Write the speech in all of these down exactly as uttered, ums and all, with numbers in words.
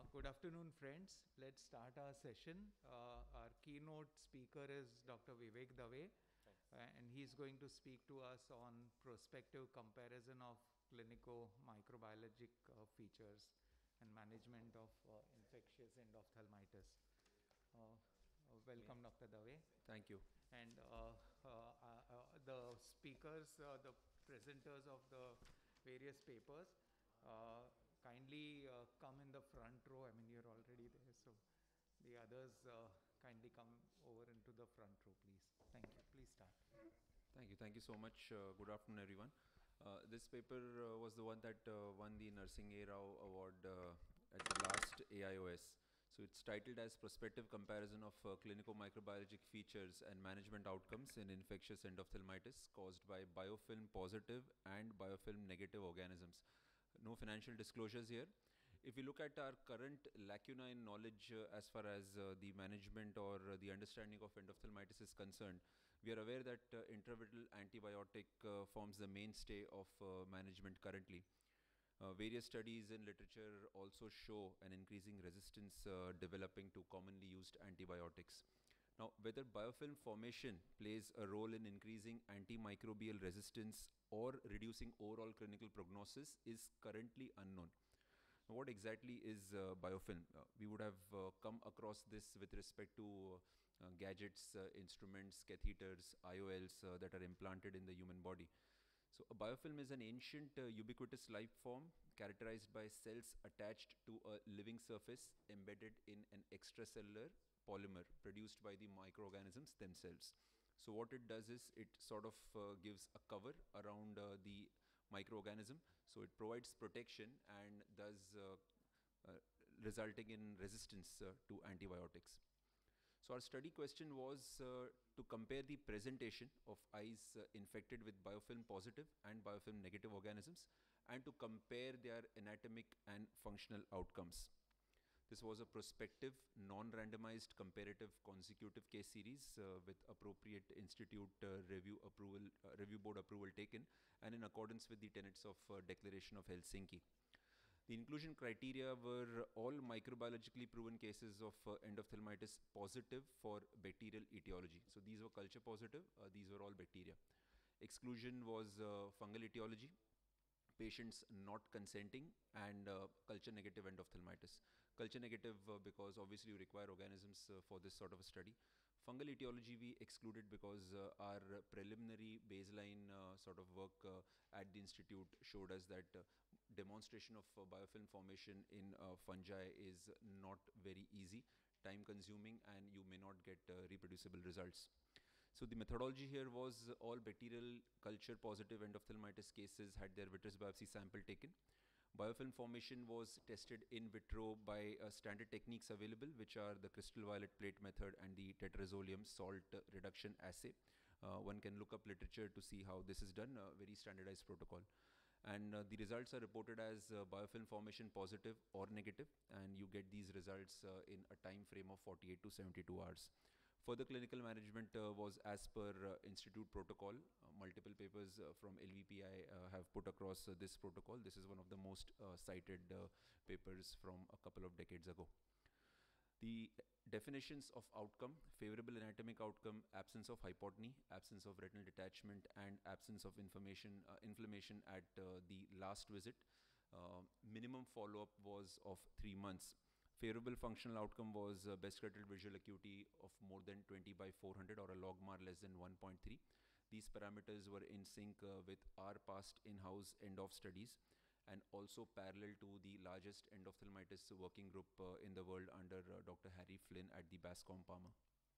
Good afternoon, friends. Let's start our session. Uh, our keynote speaker is Doctor Vivek Dave, uh, and he's going to speak to us on prospective comparison of clinico-microbiologic uh, features and management of uh, infectious endophthalmitis. Uh, uh, welcome, Doctor Dave. Thank you. And uh, uh, uh, the speakers, uh, the presenters of the various papers, uh, kindly uh, come in the front row. I mean, you're already there, so the others uh, kindly come over into the front row, please. Thank you. Please start. Thank you. Thank you so much. Uh, good afternoon, everyone. Uh, this paper uh, was the one that uh, won the Narsingh A. Rao Award uh, at the last A I O S. So it's titled as Prospective Comparison of uh, Clinical Microbiologic Features and Management Outcomes in Infectious Endophthalmitis Caused by Biofilm Positive and Biofilm Negative Organisms. No financial disclosures here. If we look at our current lacuna in knowledge uh, as far as uh, the management or uh, the understanding of endophthalmitis is concerned, we are aware that uh, intravitreal antibiotic uh, forms the mainstay of uh, management currently. Uh, various studies in literature also show an increasing resistance uh, developing to commonly used antibiotics. Now, whether biofilm formation plays a role in increasing antimicrobial resistance or reducing overall clinical prognosis is currently unknown. Now, what exactly is uh, biofilm? Uh, we would have uh, come across this with respect to uh, gadgets, uh, instruments, catheters, I O Ls uh, that are implanted in the human body. So a biofilm is an ancient uh, ubiquitous life form characterized by cells attached to a living surface embedded in an extracellular polymer produced by the microorganisms themselves. So what it does is it sort of uh, gives a cover around uh, the microorganism. So it provides protection and thus uh, uh, resulting in resistance uh, to antibiotics. So our study question was uh, to compare the presentation of eyes uh, infected with biofilm positive and biofilm negative organisms and to compare their anatomic and functional outcomes. This was a prospective, non-randomized, comparative, consecutive case series uh, with appropriate institute uh, review approval, uh, review board approval taken, and in accordance with the tenets of uh, Declaration of Helsinki. The inclusion criteria were all microbiologically proven cases of uh, endophthalmitis positive for bacterial etiology. So these were culture positive, uh, these were all bacteria. Exclusion was uh, fungal etiology, patients not consenting, and uh, culture negative endophthalmitis. Culture negative uh, because obviously you require organisms uh, for this sort of a study. Fungal etiology we excluded because uh, our preliminary baseline uh, sort of work uh, at the institute showed us that uh, demonstration of uh, biofilm formation in uh, fungi is not very easy, time consuming, and you may not get uh, reproducible results. So the methodology here was all bacterial culture positive endophthalmitis cases had their vitreous biopsy sample taken. Biofilm formation was tested in vitro by uh, standard techniques available, which are the crystal violet plate method and the tetrazolium salt uh, reduction assay. Uh, one can look up literature to see how this is done, a very standardized protocol. And uh, the results are reported as uh, biofilm formation positive or negative, and you get these results uh, in a time frame of forty-eight to seventy-two hours. Further clinical management uh, was as per uh, institute protocol. Uh, multiple papers uh, from L V P I uh, have put across uh, this protocol. This is one of the most uh, cited uh, papers from a couple of decades ago. The definitions of outcome: favorable anatomic outcome, absence of hypotony, absence of retinal detachment, and absence of inflammation, uh, inflammation at uh, the last visit. Uh, minimum follow-up was of three months. Favorable functional outcome was uh, best corrected visual acuity of more than twenty by four hundred or a logMAR less than one point three. These parameters were in sync uh, with our past in-house end-of studies and also parallel to the largest endophthalmitis working group uh, in the world under uh, Doctor Harry Flynn at the Bascom Palmer.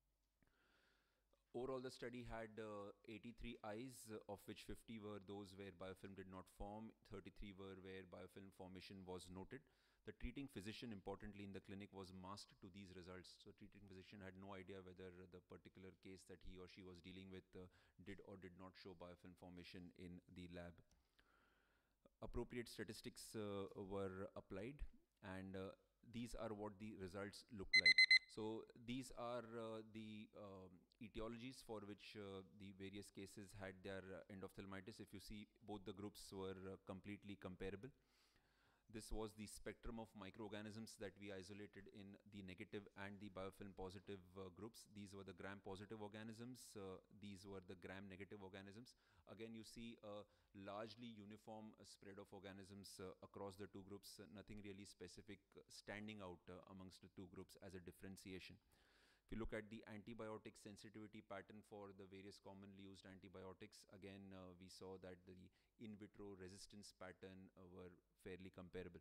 Overall, the study had uh, eighty-three eyes, uh, of which fifty were those where biofilm did not form, thirty-three were where biofilm formation was noted. The treating physician, importantly in the clinic, was masked to these results. So treating physician had no idea whether the particular case that he or she was dealing with uh, did or did not show biofilm formation in the lab. Appropriate statistics uh, were applied, and uh, these are what the results look like. So these are uh, the um, etiologies for which uh, the various cases had their uh, endophthalmitis. If you see, both the groups were uh, completely comparable. This was the spectrum of microorganisms that we isolated in the negative and the biofilm positive uh, groups. These were the gram-positive organisms. Uh, these were the gram-negative organisms. Again, you see a largely uniform uh, spread of organisms uh, across the two groups. Uh, nothing really specific uh, standing out uh, amongst the two groups as a differentiation. If you look at the antibiotic sensitivity pattern for the various commonly used antibiotics, again, uh, we saw that the in vitro resistance pattern uh, were fairly comparable.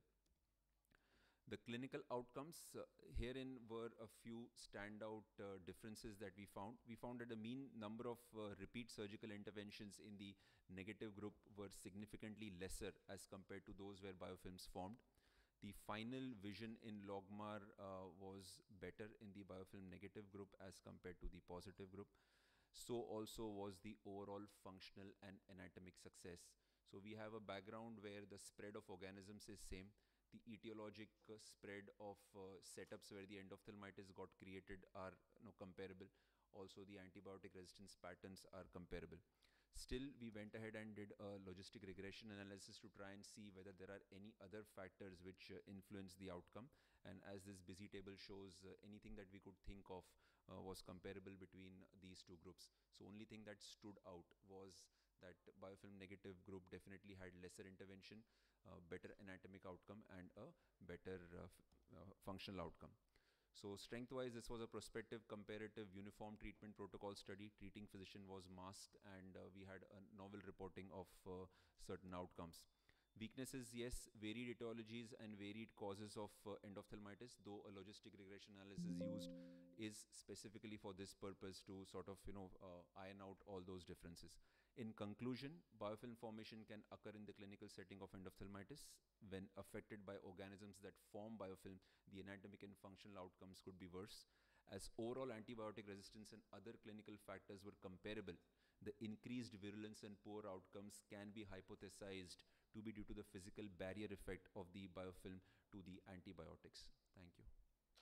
The clinical outcomes, uh, herein were a few standout uh, differences that we found. We found that the mean number of uh, repeat surgical interventions in the negative group were significantly lesser as compared to those where biofilms formed. The final vision in logMAR uh, was better in the biofilm negative group as compared to the positive group. So also was the overall functional and anatomic success. So we have a background where the spread of organisms is same. The etiologic uh, spread of uh, setups where the endophthalmitis got created are you know, comparable. Also the antibiotic resistance patterns are comparable. Still, we went ahead and did a logistic regression analysis to try and see whether there are any other factors which uh, influence the outcome. And as this busy table shows, uh, anything that we could think of uh, was comparable between these two groups. So only thing that stood out was that biofilm negative group definitely had lesser intervention, uh, better anatomic outcome, and a better uh, uh, functional outcome. So strength-wise, this was a prospective, comparative, uniform treatment protocol study. Treating physician was masked, and uh, we had a novel reporting of uh, certain outcomes. Weaknesses, yes, varied etiologies and varied causes of uh, endophthalmitis, though a logistic regression analysis used is specifically for this purpose to sort of, you know, uh, iron out all those differences. In conclusion, biofilm formation can occur in the clinical setting of endophthalmitis. When affected by organisms that form biofilm, the anatomic and functional outcomes could be worse. As overall antibiotic resistance and other clinical factors were comparable, the increased virulence and poor outcomes can be hypothesized to be due to the physical barrier effect of the biofilm to the antibiotics. Thank you.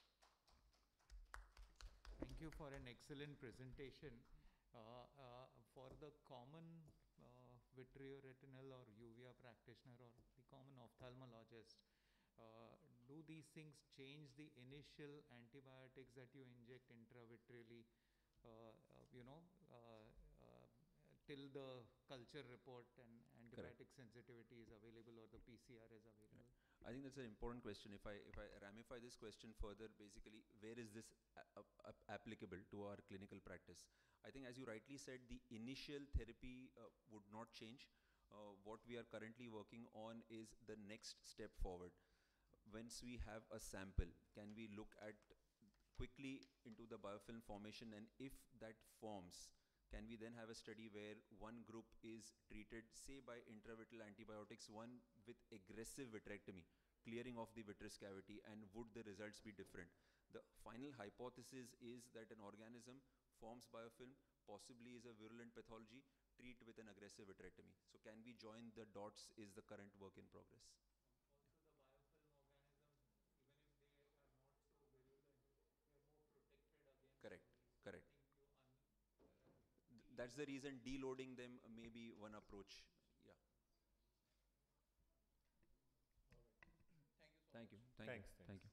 Thank you for an excellent presentation. Uh, uh, for the common uh, vitreoretinal or uvea practitioner or the common ophthalmologist, uh, do these things change the initial antibiotics that you inject intravitreally, uh, uh, you know, uh, uh, till the culture report and antibiotic Correct. Sensitivity is available or the P C R is available? Yeah. I think that's an important question. If I if I ramify this question further, basically, where is this applicable to our clinical practice? I think, as you rightly said, the initial therapy uh, would not change. Uh, what we are currently working on is the next step forward. Once we have a sample, can we look at quickly into the biofilm formation, and if that forms, can we then have a study where one group is treated, say, by intravitreal antibiotics, one with aggressive vitrectomy, clearing of the vitreous cavity, and would the results be different? The final hypothesis is that an organism forms biofilm, possibly is a virulent pathology, treat with an aggressive vitrectomy. So can we join the dots is the current work in progress. Correct, correct. Th that's the reason deloading them may be one approach. Yeah. Thank you. Thank Thanks, you. thanks. Thank you.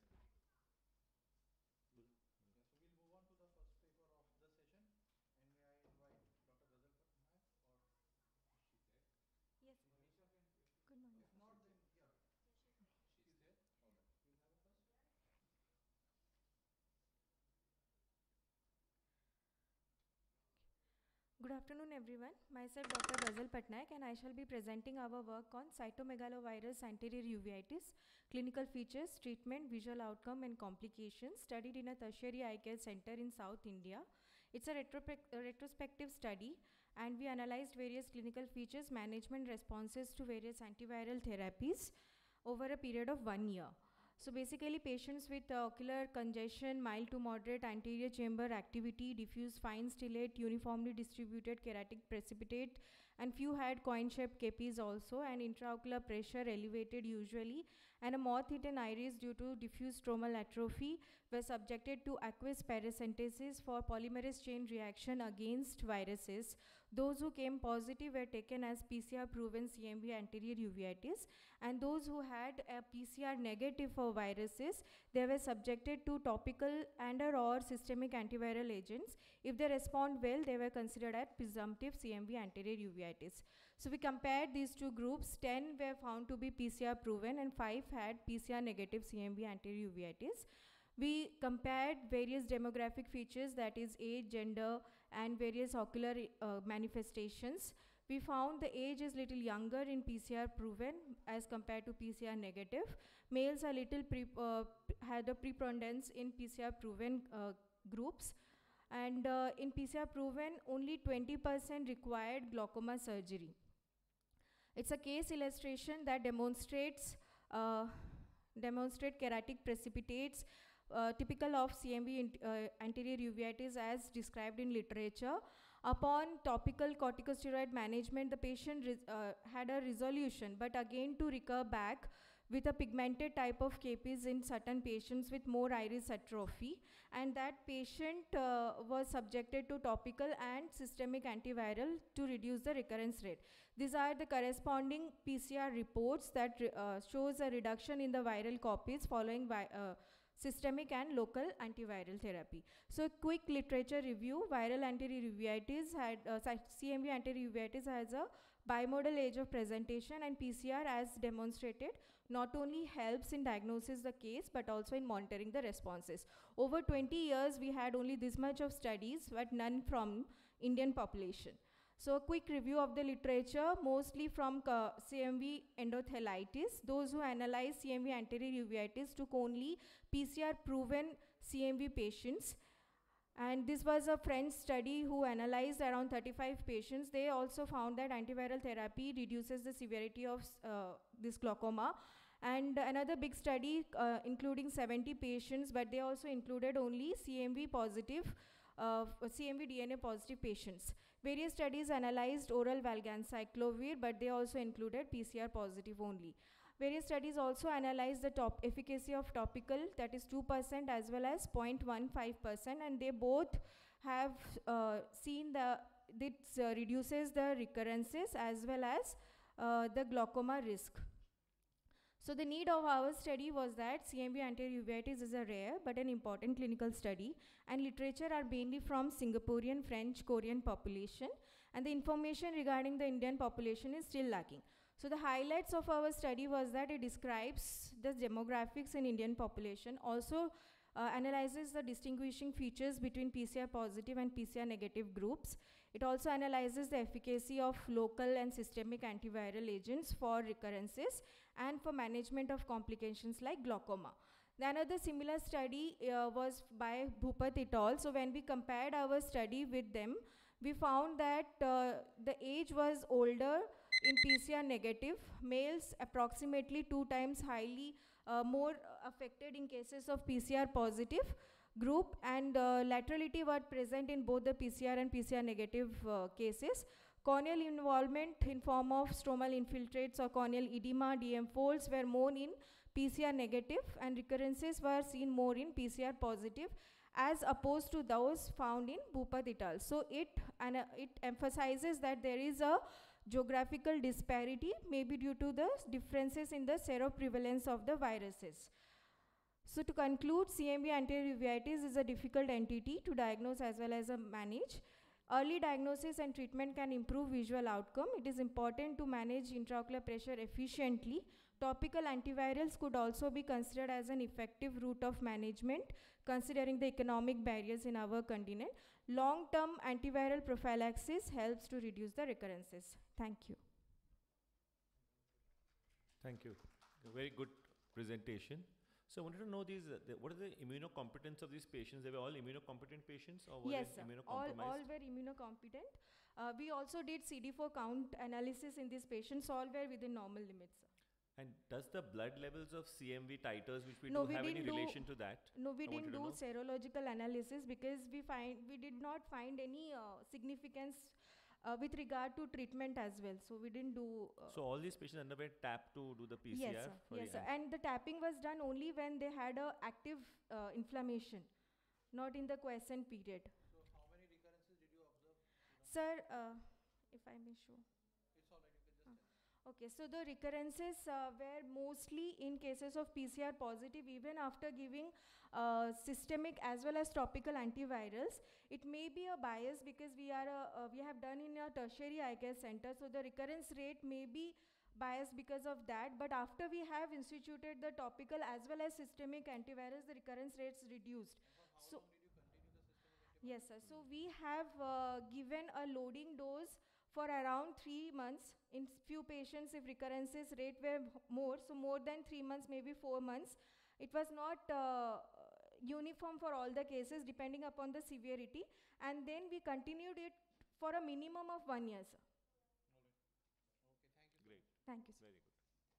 Good afternoon everyone. Myself Doctor Ghazal Patnaik, and I shall be presenting our work on cytomegalovirus anterior uveitis, clinical features, treatment, visual outcome and complications studied in a tertiary eye care center in South India. It's a, a retrospective study, and we analyzed various clinical features, management responses to various antiviral therapies over a period of one year. So basically, patients with uh, ocular congestion, mild to moderate anterior chamber activity, diffuse fine stellate, uniformly distributed keratic precipitate, and few had coin-shaped capes also, and intraocular pressure elevated usually, and a moth-eaten iris due to diffuse stromal atrophy were subjected to aqueous paracentesis for polymerase chain reaction against viruses Those who came positive were taken as P C R proven C M V anterior uveitis, and those who had a P C R negative for viruses, they were subjected to topical and or systemic antiviral agents. If they respond well, they were considered as presumptive C M V anterior uveitis. So we compared these two groups. ten were found to be P C R proven and five had P C R negative C M V anterior uveitis. We compared various demographic features, that is age, gender, and various ocular uh, manifestations. We found the age is little younger in P C R proven as compared to P C R negative. Males are little pre uh, had a preponderance in P C R proven uh, groups. And uh, in P C R proven, only twenty percent required glaucoma surgery. It's a case illustration that demonstrates uh, demonstrate keratic precipitates uh, typical of C M V uh, anterior uveitis as described in literature. Upon topical corticosteroid management, the patient uh, had a resolution, but again to recur back with a pigmented type of K Ps in certain patients with more iris atrophy, and that patient uh, was subjected to topical and systemic antiviral to reduce the recurrence rate. These are the corresponding P C R reports that uh, shows a reduction in the viral copies following vi uh, systemic and local antiviral therapy. So quick literature review: viral anterior uveitis had uh, C M V anterior uveitis has a bimodal age of presentation, and P C R, as demonstrated, not only helps in diagnosis the case but also in monitoring the responses. Over twenty years we had only this much of studies, but none from Indian population. So a quick review of the literature, mostly from uh, C M V endothelitis. Those who analyzed C M V anterior uveitis took only P C R proven C M V patients. And this was a French study who analyzed around thirty-five patients. They also found that antiviral therapy reduces the severity of uh, this glaucoma. And another big study uh, including seventy patients, but they also included only C M V positive, uh, C M V D N A positive patients. Various studies analyzed oral valganciclovir, but they also included P C R positive only. Various studies also analyzed the top efficacy of topical, that is two percent, as well as zero point one five percent, and they both have uh, seen the, this uh, reduces the recurrences as well as uh, the glaucoma risk. So the need of our study was that C M V anterior uveitis is a rare but an important clinical study, and literature are mainly from Singaporean, French, Korean population, and the information regarding the Indian population is still lacking. So the highlights of our study was that it describes the demographics in Indian population, also uh, analyzes the distinguishing features between P C R positive and P C R negative groups. It also analyzes the efficacy of local and systemic antiviral agents for recurrences and for management of complications like glaucoma. The another similar study uh, was by Bhupat et al. So when we compared our study with them, we found that uh, the age was older in P C R negative, males approximately two times highly uh, more affected in cases of P C R positive group, and uh, laterality were present in both the P C R and P C R negative uh, cases. Corneal involvement in form of stromal infiltrates or corneal edema, D M folds were more in P C R negative, and recurrences were seen more in P C R positive as opposed to those found in Bhupat et al. So it, and, uh, it emphasizes that there is a geographical disparity, maybe due to the differences in the seroprevalence of the viruses. So to conclude, C M V anterior uveitis is a difficult entity to diagnose as well as uh, manage. Early diagnosis and treatment can improve visual outcome. It is important to manage intraocular pressure efficiently. Topical antivirals could also be considered as an effective route of management, considering the economic barriers in our continent. Long-term antiviral prophylaxis helps to reduce the recurrences. Thank you. Thank you. A very good presentation. So I wanted to know these, uh, the, what are the immunocompetence of these patients? They were all immunocompetent patients, or were yes, they sir. immunocompromised? All, all were immunocompetent. Uh, we also did C D four count analysis in these patients. All were within normal limits, sir. And does the blood levels of C M V titers, which we No, do, we have any didn't do- relation to that? No, we I didn't wanted to do know. serological analysis because we find we did not find any uh, significance uh, with regard to treatment as well. So we didn't do. Uh, So all these patients underwent tap to do the P C R? yes, sir. for Yes, the sir. And the tapping was done only when they had a active uh, inflammation, not in the quiescent period. So how many recurrences did you observe? Sir, uh, if I may show. It's all right, you can just Ah. Okay, so the recurrences uh, were mostly in cases of P C R positive even after giving uh, systemic as well as topical antivirals. It may be a bias because we are a, uh, we have done in a tertiary eye care center, so the recurrence rate may be biased because of that, but after we have instituted the topical as well as systemic antivirals, the recurrence rates reduced. So yes, sir. So we have uh, given a loading dose for around three months. In few patients, if recurrences rate were m- more, so more than three months, maybe four months. It was not uh, uniform for all the cases, depending upon the severity. And then we continued it for a minimum of one year, sir. Great. Thank you, sir. Very good.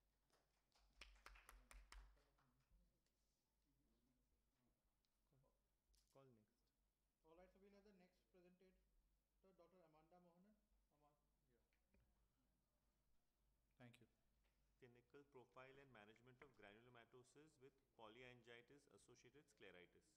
Call next. All right, so we'll have the next presenter, Doctor Amanda Mohanan. Ama- Thank you. Clinical profile and management of granulomatosis with polyangiitis associated scleritis.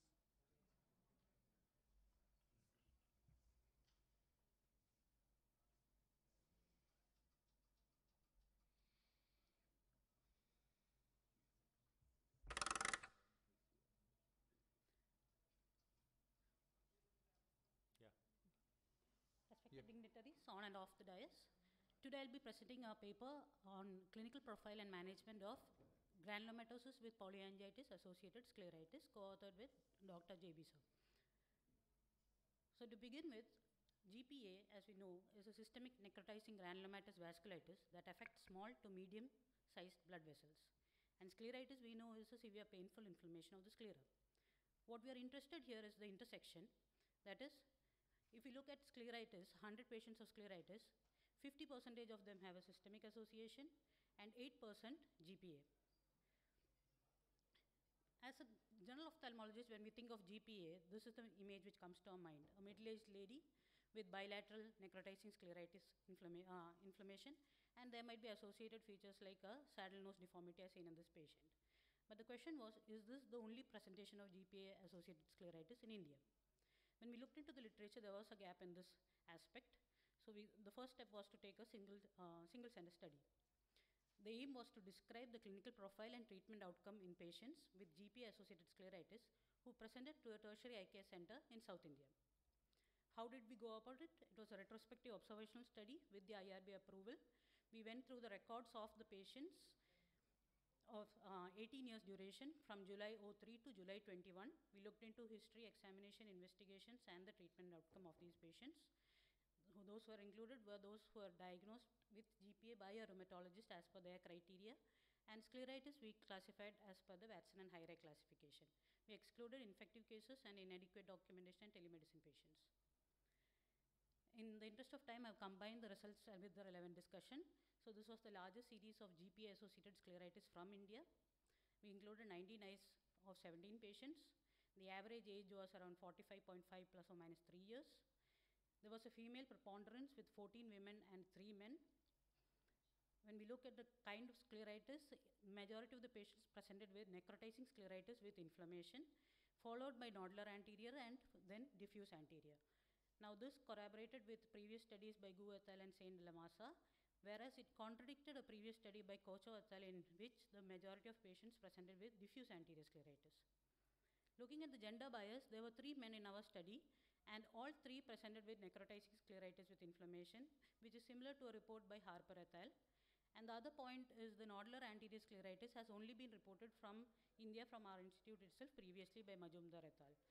Yeah. Respected dignitaries on and off the dais. Today I'll be presenting a paper on clinical profile and management of granulomatosis with polyangiitis associated scleritis, co-authored with Doctor J B Sir. So to begin with, G P A, as we know, is a systemic necrotizing granulomatous vasculitis that affects small to medium sized blood vessels. And scleritis, we know, is a severe painful inflammation of the sclera. What we are interested here is the intersection. That is, if we look at scleritis, one hundred patients of scleritis, fifty percent of them have a systemic association and eight percent G P A. As a general ophthalmologist, when we think of G P A, this is the image which comes to our mind. A middle-aged lady with bilateral necrotizing scleritis inflama uh, inflammation, and there might be associated features like a saddle nose deformity as seen in this patient. But the question was, is this the only presentation of G P A-associated scleritis in India? When we looked into the literature, there was a gap in this aspect. So we, the first step was to take a single, uh, single center study. The aim was to describe the clinical profile and treatment outcome in patients with G P A-associated scleritis who presented to a tertiary eye care center in South India. How did we go about it? It was a retrospective observational study with the I R B approval. We went through the records of the patients of uh, eighteen years duration from July oh three to July twenty-one. We looked into history, examination, investigations, and the treatment outcome of these patients. Who those who were included were those who were diagnosed with G P A by a rheumatologist as per their criteria, and scleritis we classified as per the Watson and High-Ray classification. We excluded infective cases and inadequate documentation and telemedicine patients. In the interest of time, I've combined the results with the relevant discussion. So this was the largest series of G P A-associated scleritis from India. We included nineteen eyes of seventeen patients. The average age was around forty-five point five plus or minus three years. There was a female preponderance with fourteen women and three men. When we look at the kind of scleritis, majority of the patients presented with necrotizing scleritis with inflammation, followed by nodular anterior and then diffuse anterior. Now this corroborated with previous studies by Gu et al. And Saint Lamasa, whereas it contradicted a previous study by Kocho et al. In which the majority of patients presented with diffuse anterior scleritis. Looking at the gender bias, there were three men in our study, and all three presented with necrotizing scleritis with inflammation, which is similar to a report by Harper et al. And the other point is the nodular anterior scleritis has only been reported from India, from our institute itself, previously by Majumdar et al.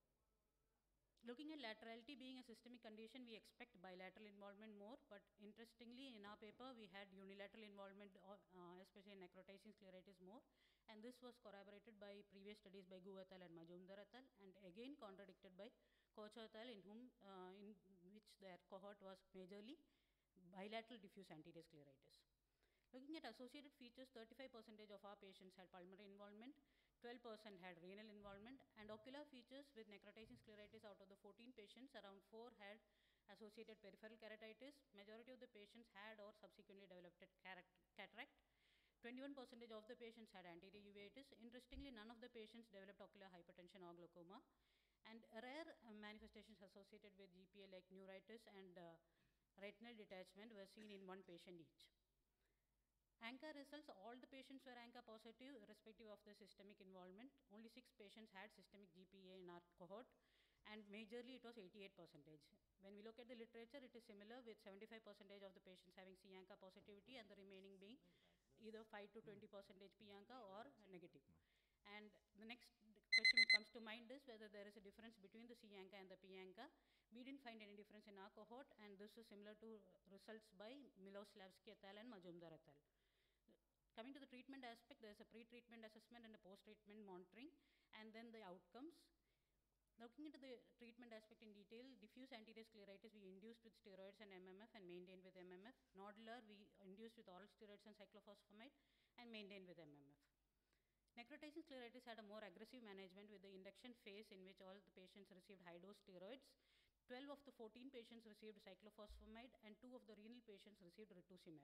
Looking at laterality being a systemic condition, we expect bilateral involvement more, but interestingly, in our paper, we had unilateral involvement, uh, especially in necrotizing scleritis more, and this was corroborated by previous studies by Gu et al. And Majumdar et al., and again contradicted by Kocho et al., in whom, uh, in which their cohort was majorly bilateral diffuse anterior scleritis. Looking at associated features, thirty-five percent of our patients had pulmonary involvement, twelve percent had renal involvement, and ocular features with necrotizing scleritis out of the fourteen patients, around four had associated peripheral keratitis. Majority of the patients had or subsequently developed cataract. twenty-one percent of the patients had anterior uveitis. Interestingly, none of the patients developed ocular hypertension or glaucoma. And rare uh, manifestations associated with G P A like neuritis and uh, retinal detachment were seen in one patient each. ANCA results, all the patients were ANCA positive, irrespective of the systemic involvement. Only six patients had systemic G P A in our cohort, and majorly it was eighty-eight percentage. When we look at the literature, it is similar, with seventy-five percentage of the patients having C ANCA positivity and the remaining being either five to twenty percentage P ANCA or negative. And the next question which comes to mind is whether there is a difference between the C ANCA and the P ANCA. We didn't find any difference in our cohort, and this is similar to results by Miloslavsky et al. And Majumdar et al. Coming to the treatment aspect, there is a pre-treatment assessment and a post-treatment monitoring, and then the outcomes. Looking into the treatment aspect in detail, diffuse anterior scleritis we induced with steroids and M M F and maintained with M M F. Nodular we induced with oral steroids and cyclophosphamide and maintained with M M F. Necrotizing scleritis had a more aggressive management with the induction phase, in which all the patients received high-dose steroids. twelve of the fourteen patients received cyclophosphamide, and two of the renal patients received rituximab.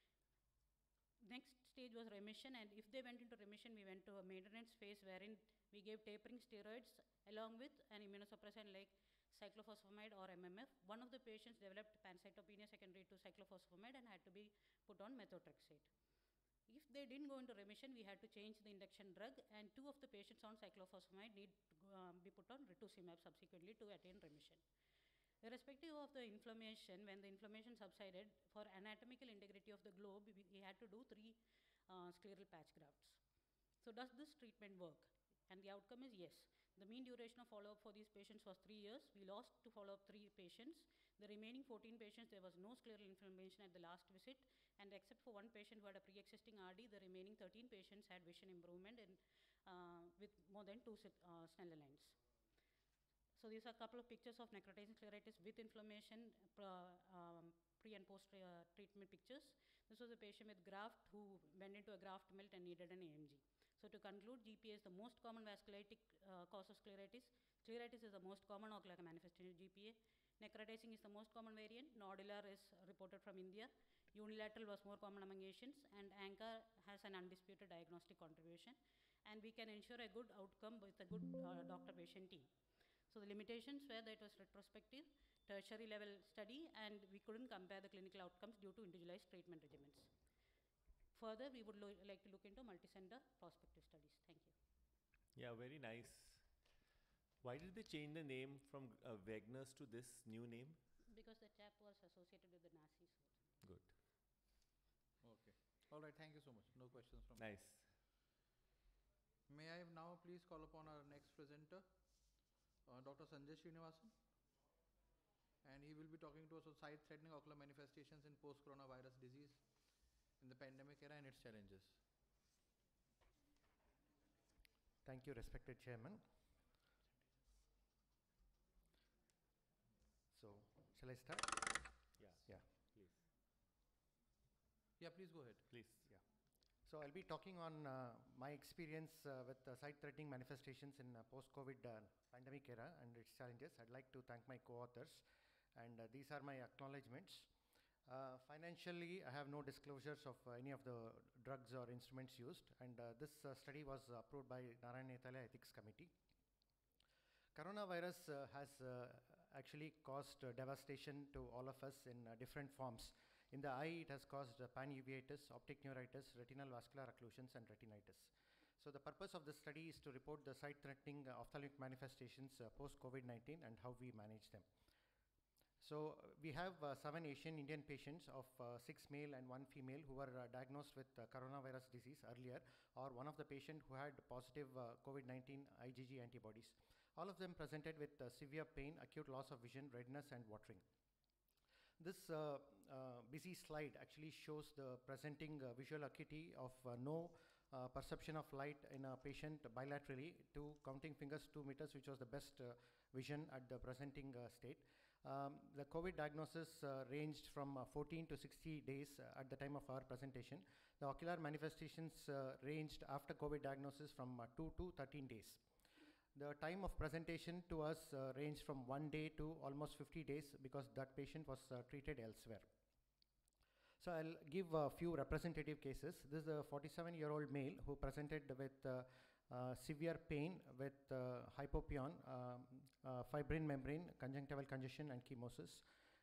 Next stage was remission, and if they went into remission, we went to a maintenance phase wherein we gave tapering steroids along with an immunosuppressant like cyclophosphamide or M M F. One of the patients developed pancytopenia secondary to cyclophosphamide and had to be put on methotrexate. If they didn't go into remission, we had to change the induction drug, and two of the patients on cyclophosphamide need to um, be put on rituximab subsequently to attain remission. Irrespective of the inflammation, when the inflammation subsided, for anatomical integrity of the globe, we, we had to do three uh, scleral patch grafts. So does this treatment work? And the outcome is yes. The mean duration of follow-up for these patients was three years. We lost to follow-up three patients. The remaining fourteen patients, there was no scleral inflammation at the last visit, and except for one patient who had a pre-existing R D, the remaining thirteen patients had vision improvement in, uh, with more than two uh, Snellen lines. So these are a couple of pictures of necrotizing scleritis with inflammation, uh, um, pre and post uh, treatment pictures. This was a patient with graft who went into a graft melt and needed an A M G. So to conclude, G P A is the most common vasculitic uh, cause of scleritis. Scleritis is the most common ocular manifestation of G P A. Necrotizing is the most common variant. Nodular is reported from India. Unilateral was more common among Asians, and ANCA has an undisputed diagnostic contribution. And we can ensure a good outcome with a good uh, doctor-patient team. So the limitations were that it was retrospective, tertiary level study, and we couldn't compare the clinical outcomes due to individualized treatment regimens. Further, we would lo like to look into multi-center prospective studies. Thank you. Yeah, very nice. Why did they change the name from uh, Wegener's to this new name? Because the chap was associated with the Nazis. Good. Okay. All right. Thank you so much. No questions from Nice. me. May I now please call upon our next presenter, uh, Doctor Sanjay Srinivasan, and he will be talking to us on sight-threatening ocular manifestations in post-coronavirus disease in the pandemic era and its challenges. Thank you, respected Chairman. So, shall I start? Yeah. Yeah. Please. Yeah, please go ahead. Please. Yeah. So, I'll be talking on uh, my experience uh, with uh, sight-threatening manifestations in uh, post-COVID uh, pandemic era and its challenges. I'd like to thank my co-authors, and uh, these are my acknowledgements. Uh, financially, I have no disclosures of uh, any of the drugs or instruments used, and uh, this uh, study was approved by Narayana Nethala Ethics Committee. Coronavirus uh, has uh, actually caused uh, devastation to all of us in uh, different forms. In the eye, it has caused uh, panuveitis, optic neuritis, retinal vascular occlusions, and retinitis. So the purpose of the study is to report the sight-threatening uh, ophthalmic manifestations uh, post-COVID nineteen and how we manage them. So uh, we have uh, seven Asian Indian patients of uh, six male and one female who were uh, diagnosed with uh, coronavirus disease earlier, or one of the patient who had positive uh, COVID nineteen I G G antibodies. All of them presented with uh, severe pain, acute loss of vision, redness, and watering. This uh, uh, busy slide actually shows the presenting uh, visual acuity of uh, no uh, perception of light in a patient bilaterally to counting fingers two meters, which was the best uh, vision at the presenting uh, state. Um, the COVID diagnosis uh, ranged from uh, fourteen to sixty days uh, at the time of our presentation. The ocular manifestations uh, ranged after COVID diagnosis from uh, two to thirteen days. The time of presentation to us uh, ranged from one day to almost fifty days because that patient was uh, treated elsewhere. So I'll give a few representative cases. This is a forty-seven-year-old male who presented with uh, uh, severe pain with uh, hypopion, um, uh, fibrin membrane, conjunctival congestion, and chemosis.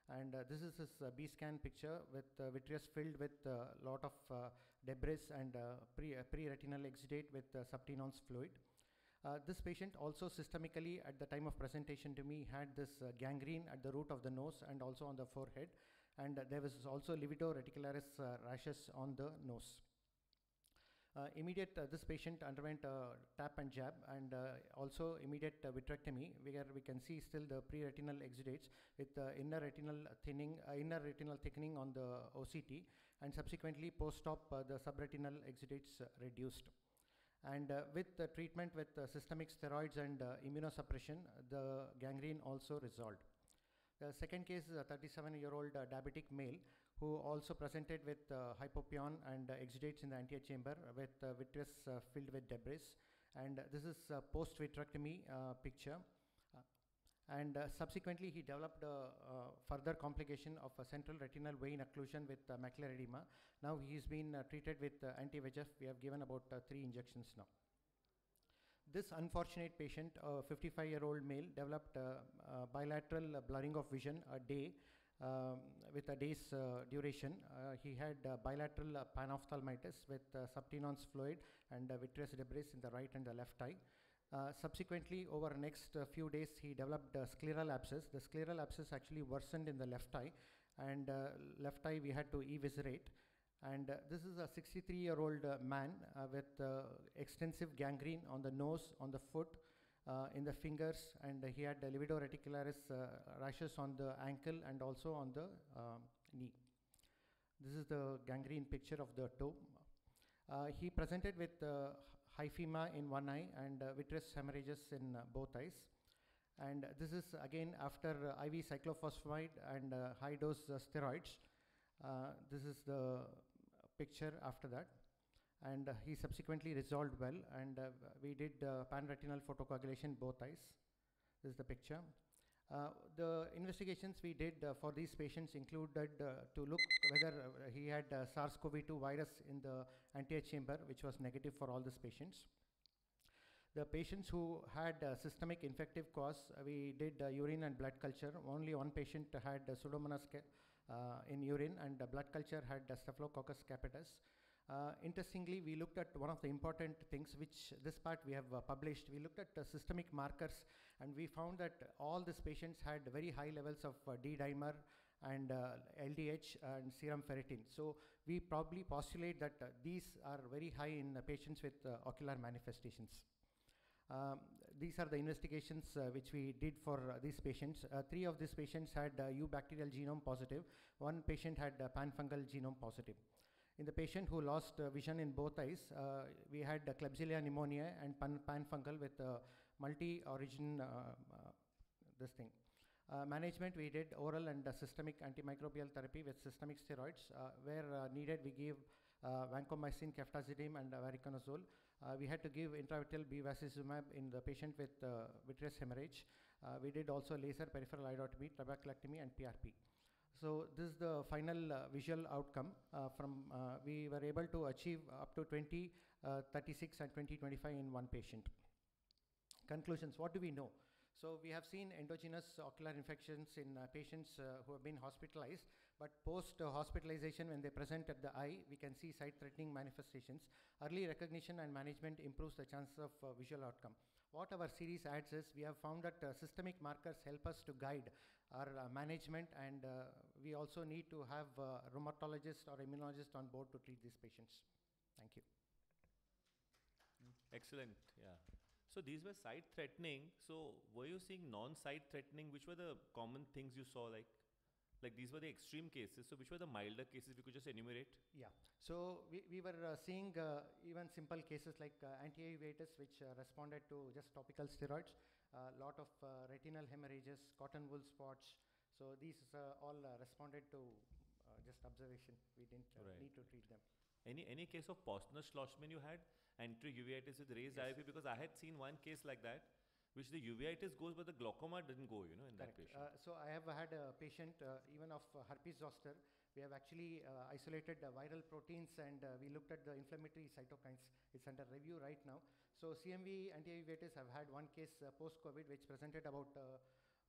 And uh, this is his uh, B-scan picture with uh, vitreous filled with a lot of uh, debris and uh, pre, uh, pre-retinal exudate with uh, subtenon's fluid. Uh, this patient also systemically at the time of presentation to me had this uh, gangrene at the root of the nose and also on the forehead, and uh, there was also livido reticularis uh, rashes on the nose. Uh, immediate, uh, this patient underwent uh, tap and jab and uh, also immediate uh, vitrectomy, where we can see still the pre-retinal exudates with uh, inner retinal thinning, uh, inner retinal thickening on the O C T, and subsequently post-op uh, the subretinal exudates uh, reduced. And uh, with the treatment with uh, systemic steroids and uh, immunosuppression, the gangrene also resolved. The second case is a thirty-seven-year-old uh, diabetic male who also presented with uh, hypopyon and uh, exudates in the anterior chamber with uh, vitreous uh, filled with debris. And uh, this is uh, post-vitrectomy uh, picture. Uh, and uh, subsequently, he developed a uh, further complication of a central retinal vein occlusion with uh, macular edema. Now he has been uh, treated with uh, anti-V E G F. We have given about uh, three injections now. This unfortunate patient, a fifty-five-year-old male, developed uh, uh, bilateral uh, blurring of vision a day um, with a day's uh, duration. Uh, he had uh, bilateral uh, panophthalmitis with uh, subtenon's fluid and uh, vitreous debris in the right and the left eye. Uh, subsequently, over the next uh, few days, he developed uh, scleral abscess. The scleral abscess actually worsened in the left eye, and uh, left eye we had to eviscerate. And uh, this is a sixty-three-year-old uh, man uh, with uh, extensive gangrene on the nose, on the foot, uh, in the fingers, and uh, he had uh, livido reticularis uh, rashes on the ankle and also on the uh, knee. This is the gangrene picture of the toe. Uh, he presented with uh, hyphema in one eye and uh, vitreous hemorrhages in uh, both eyes. And this is again after uh, I V cyclophosphamide and uh, high-dose uh, steroids. Uh, this is the picture after that, and uh, he subsequently resolved well, and uh, we did uh, pan-retinal photocoagulation both eyes. This is the picture. Uh, the investigations we did uh, for these patients included uh, to look whether uh, he had uh, SARS CoV two virus in the anterior chamber, which was negative for all these patients. The patients who had uh, systemic infective cause, uh, we did uh, urine and blood culture. Only one patient had uh, Pseudomonas Uh, in urine, and uh, blood culture had uh, Staphylococcus capitis. Uh, interestingly, we looked at one of the important things, which this part we have uh, published. We looked at uh, systemic markers, and we found that all these patients had very high levels of uh, D-dimer and uh, L D H and serum ferritin. So we probably postulate that uh, these are very high in uh, patients with uh, ocular manifestations. Um, these are the investigations uh, which we did for uh, these patients. Uh, three of these patients had uh, U bacterial genome positive. One patient had uh, pan-fungal genome positive. In the patient who lost uh, vision in both eyes, uh, we had uh, Klebsiella pneumoniae and pan- pan-fungal with uh, multi-origin uh, uh, this thing. Uh, management, we did oral and uh, systemic antimicrobial therapy with systemic steroids. Uh, where uh, needed, we gave uh, vancomycin, ceftazidime, and uh, voriconazole. Uh, we had to give intravitreal bevacizumab in the patient with uh, vitreous hemorrhage. Uh, we did also laser peripheral iridotomy, trabeculectomy, and P R P. So this is the final uh, visual outcome. Uh, from uh, we were able to achieve up to twenty, uh, thirty-six, and twenty twenty-five in one patient. Conclusions. What do we know? So we have seen endogenous ocular infections in uh, patients uh, who have been hospitalized, but post-hospitalization, uh, when they present at the eye, we can see sight-threatening manifestations. Early recognition and management improves the chances of uh, visual outcome. What our series adds is we have found that uh, systemic markers help us to guide our uh, management, and uh, we also need to have uh, rheumatologist or immunologist on board to treat these patients. Thank you. Excellent, yeah. So these were sight threatening. So were you seeing non-sight threatening? Which were the common things you saw? Like, like these were the extreme cases. So which were the milder cases? We could just enumerate. Yeah. So we, we were uh, seeing uh, even simple cases like uh, anti-uveitis, which uh, responded to just topical steroids. A uh, lot of uh, retinal hemorrhages, cotton wool spots. So these uh, all uh, responded to uh, just observation. We didn't uh, Right. need to treat them. Any any case of Posner-Schlossman you had? Anti-uveitis with raised Yes. I O P? Because I had seen one case like that, which the uveitis goes, but the glaucoma didn't go, you know, in that Correct. patient. Uh, so I have had a patient uh, even of uh, herpes zoster. We have actually uh, isolated uh, viral proteins, and uh, we looked at the inflammatory cytokines. It's under review right now. So C M V anti-uveitis have had one case uh, post-COVID which presented about uh,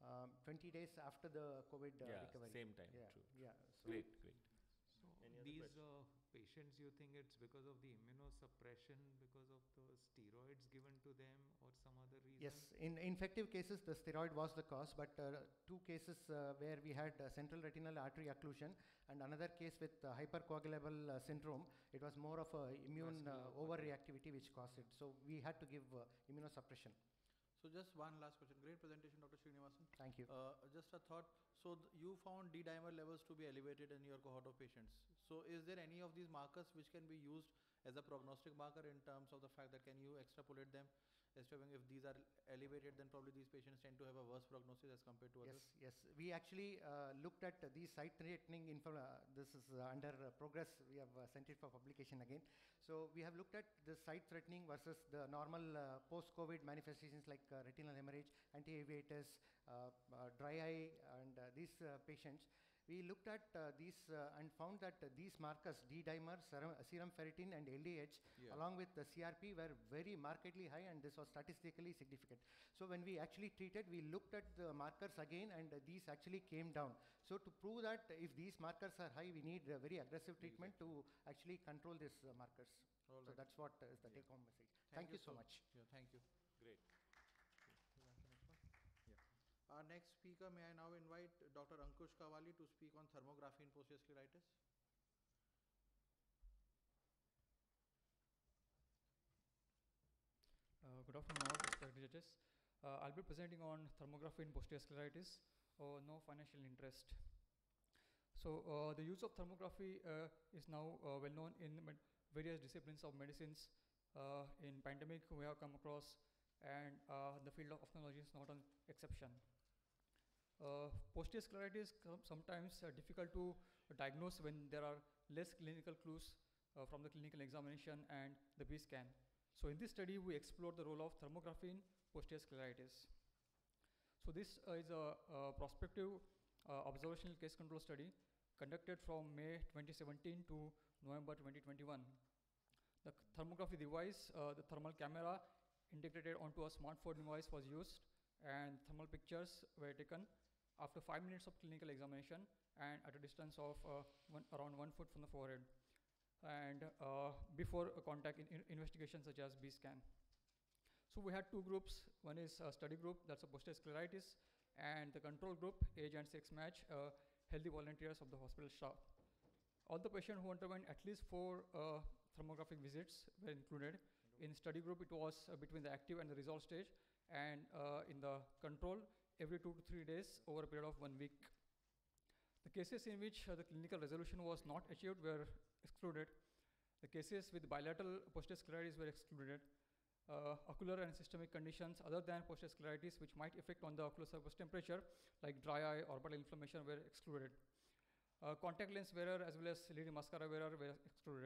um, twenty days after the COVID uh, yeah, recovery. same time. Yeah, True. yeah. So Great, great. So Any other these questions? uh, patients, you think it's because of the immunosuppression, because of the steroids given to them, or some other reason? Yes, in infective cases, the steroid was the cause, but uh, two cases uh, where we had uh, central retinal artery occlusion and another case with uh, hypercoagulable uh, syndrome, it was more of a immune uh, Vascular overreactivity which caused it. So we had to give uh, immunosuppression. So just one last question. Great presentation, Doctor Srinivasan. Thank you. Uh, just a thought. So th- you found D-dimer levels to be elevated in your cohort of patients. So is there any of these markers which can be used as a prognostic marker in terms of the fact that can you extrapolate them? Estimating if these are elevated, then probably these patients tend to have a worse prognosis as compared to Yes, others. yes. We actually uh, looked at uh, these site-threatening info. Uh, this is uh, under uh, progress. We have uh, sent it for publication again. So we have looked at the site-threatening versus the normal uh, post-COVID manifestations like uh, retinal hemorrhage, anti-uveitis, uh, uh, dry eye, and uh, these uh, patients. We looked at uh, these uh, and found that uh, these markers, D-dimer, serum, serum ferritin, and L D H, Yeah. along with the C R P, were very markedly high, and this was statistically significant. So when we actually treated, we looked at the markers again, and uh, these actually came down. So to prove that if these markers are high, we need uh, very aggressive treatment to actually control these uh, markers. All So right. that's what uh, is the Yeah. take-home message. Thank, you so much. Yeah, thank you. Great. Our next speaker, may I now invite Doctor Ankush Kawali to speak on thermography in posterior scleritis. Uh, good afternoon, all respected judges. Uh, I'll be presenting on thermography in posterior scleritis, or no financial interest. So uh, the use of thermography uh, is now uh, well known in med- various disciplines of medicines. Uh, in pandemic, we have come across, and uh, the field of ophthalmology is not an exception. Uh, posterior scleritis com- sometimes uh, difficult to diagnose when there are less clinical clues uh, from the clinical examination and the B scan. So in this study, we explored the role of thermography in posterior scleritis. So this uh, is a, a prospective uh, observational case control study conducted from May twenty seventeen to November twenty twenty-one. The c- thermography device, uh, the thermal camera integrated onto a smartphone device was used, and thermal pictures were taken after five minutes of clinical examination and at a distance of uh, one, around one foot from the forehead, and uh, before a contact in, in investigation such as B scan. So we had two groups. One is a study group, that's a posterior scleritis, and the control group, age and sex match, uh, healthy volunteers of the hospital staff. All the patients who underwent at least four uh, thermographic visits were included. In study group, it was uh, between the active and the resolve stage, and uh, in the control, every two to three days over a period of one week. The cases in which uh, the clinical resolution was not achieved were excluded. The cases with bilateral posterior scleritis were excluded. Uh, ocular and systemic conditions other than posterior scleritis which might affect on the ocular surface temperature like dry eye, orbital inflammation were excluded. Uh, contact lens wearer as well as lady mascara wearer were excluded.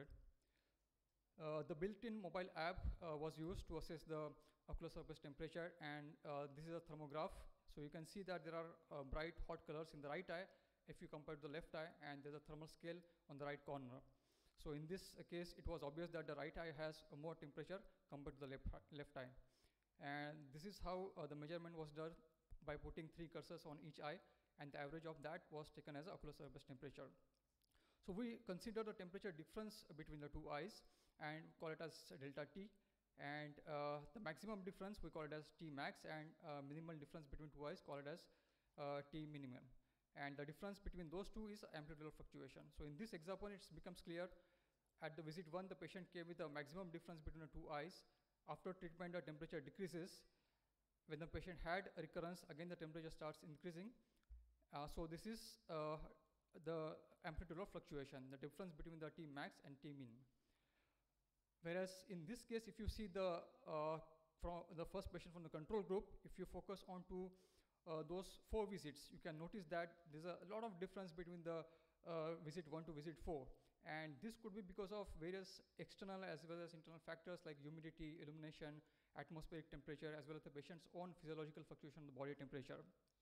Uh, the built-in mobile app uh, was used to assess the ocular surface temperature, and uh, this is a thermograph. So you can see that there are uh, bright hot colors in the right eye if you compare to the left eye, and there's a thermal scale on the right corner. So in this uh, case, it was obvious that the right eye has a more temperature compared to the left, left eye. And this is how uh, the measurement was done by putting three cursors on each eye, and the average of that was taken as ocular surface temperature. So we consider the temperature difference between the two eyes and call it as delta T. And uh, the maximum difference we call it as T max, and uh, minimal difference between two eyes call it as uh, T minimum. And the difference between those two is amplitude fluctuation. So in this example, it becomes clear. At the visit one, the patient came with a maximum difference between the two eyes. After treatment, the temperature decreases. When the patient had a recurrence, again the temperature starts increasing. Uh, so this is uh, the amplitude fluctuation, the difference between the T max and T min. Whereas in this case, if you see the uh, from the first patient from the control group, if you focus on to uh, those four visits, you can notice that there's a lot of difference between the uh, visit one to visit four. And this could be because of various external as well as internal factors like humidity, illumination, atmospheric temperature, as well as the patient's own physiological fluctuation of the body temperature.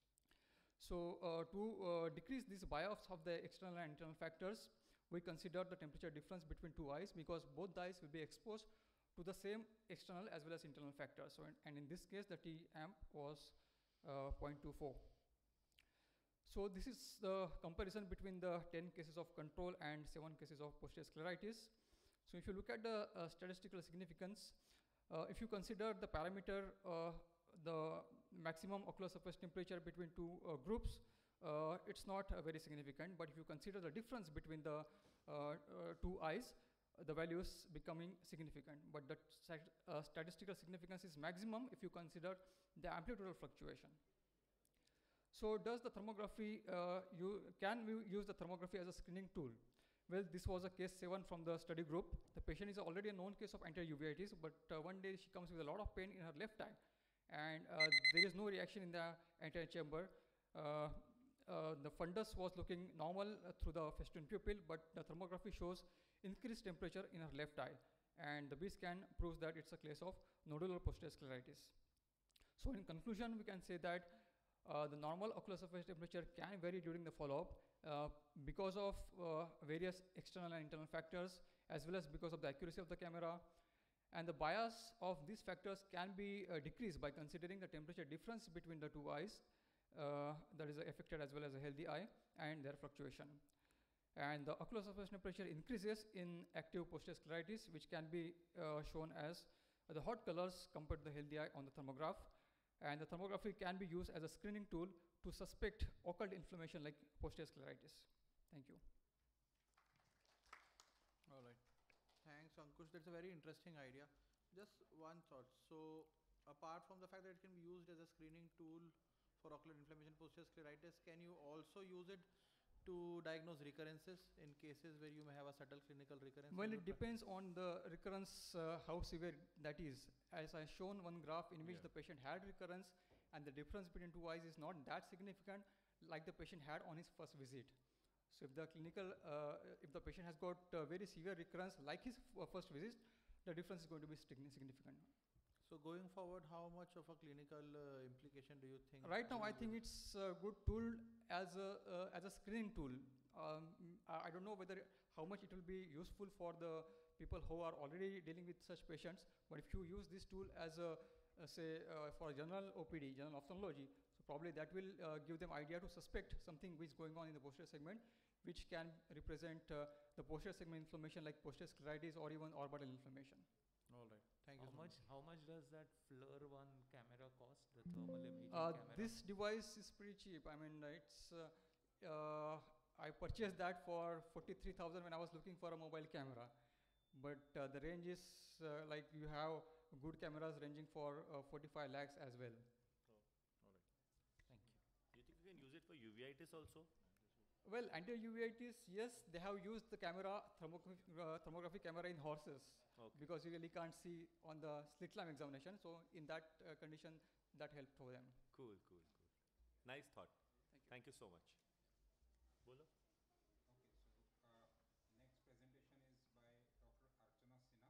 So uh, to uh, decrease these bias of the external and internal factors, we consider the temperature difference between two eyes because both the eyes will be exposed to the same external as well as internal factors. So in, and in this case, the T amp was uh, zero point two four. So this is the comparison between the ten cases of control and seven cases of posterior scleritis. So if you look at the uh, statistical significance, uh, if you consider the parameter, uh, the maximum ocular surface temperature between two uh, groups, uh, it's not uh, very significant. But if you consider the difference between the uh, uh, two eyes, uh, the value is becoming significant. But the stat uh, statistical significance is maximum if you consider the amplitudinal fluctuation. So does the thermography, uh, you, can we use the thermography as a screening tool? Well, this was a case seven from the study group. The patient is already a known case of anterior uveitis, but uh, one day she comes with a lot of pain in her left eye, and uh, there is no reaction in the anterior chamber. Uh, uh, the fundus was looking normal uh, through the festoon pupil, but the thermography shows increased temperature in her left eye, and the B scan proves that it's a case of nodular posterior scleritis. So in conclusion, we can say that Uh, the normal ocular surface temperature can vary during the follow-up uh, because of uh, various external and internal factors, as well as because of the accuracy of the camera. And the bias of these factors can be uh, decreased by considering the temperature difference between the two eyes, uh, that is affected as well as a healthy eye, and their fluctuation. And the ocular surface temperature increases in active posterior scleritis, which can be uh, shown as uh, the hot colors compared to the healthy eye on the thermograph. And the thermography can be used as a screening tool to suspect occult inflammation like posterior scleritis. Thank you. All right. Thanks, Ankush. That's a very interesting idea. Just one thought. So, apart from the fact that it can be used as a screening tool for ocular inflammation, posterior scleritis, can you also use it to diagnose recurrences in cases where you may have a subtle clinical recurrence? Well, it depends on the recurrence, uh, how severe that is. As I shown one graph in which Yeah. the patient had recurrence, and the difference between two eyes is not that significant like the patient had on his first visit. So if the clinical, uh, if the patient has got uh, very severe recurrence like his f- uh, first visit, the difference is going to be signi- significant. So, going forward, how much of a clinical uh, implication do you think? Right now, will I think be- it's a good tool as a uh, as a screening tool. Um, mm, I I don't know whether how much it will be useful for the people who are already dealing with such patients. But if you use this tool as a uh, say uh, for general O P D, general ophthalmology, so probably that will uh, give them idea to suspect something which is going on in the posterior segment, which can represent uh, the posterior segment inflammation like posterior scleritis or even orbital inflammation. All right. Thank How you so much, much. how much does that FLIR one camera cost, the thermal imaging Uh, camera? this device is pretty cheap. I mean, uh, it's uh, uh, I purchased that for forty-three thousand when I was looking for a mobile camera, but uh, the range is uh, like you have good cameras ranging for uh, forty-five lakhs as well. Thank you. Do you think you can use it for uveitis also? Well, anti-uveitis, yes, they have used the camera, thermography, uh, thermography camera in horses, Okay. because you really can't see on the slit lamp examination. So in that uh, condition, that helped for them. Cool, cool, cool. Nice thought. Thank you so much. Bolo? Next presentation is by Doctor Archana Sinha.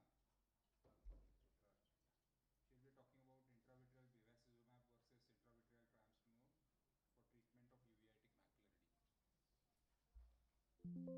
She'll be talking about intravitreal bevacizumab versus intravitreal triamcinolone for treatment of uveitic macular edema.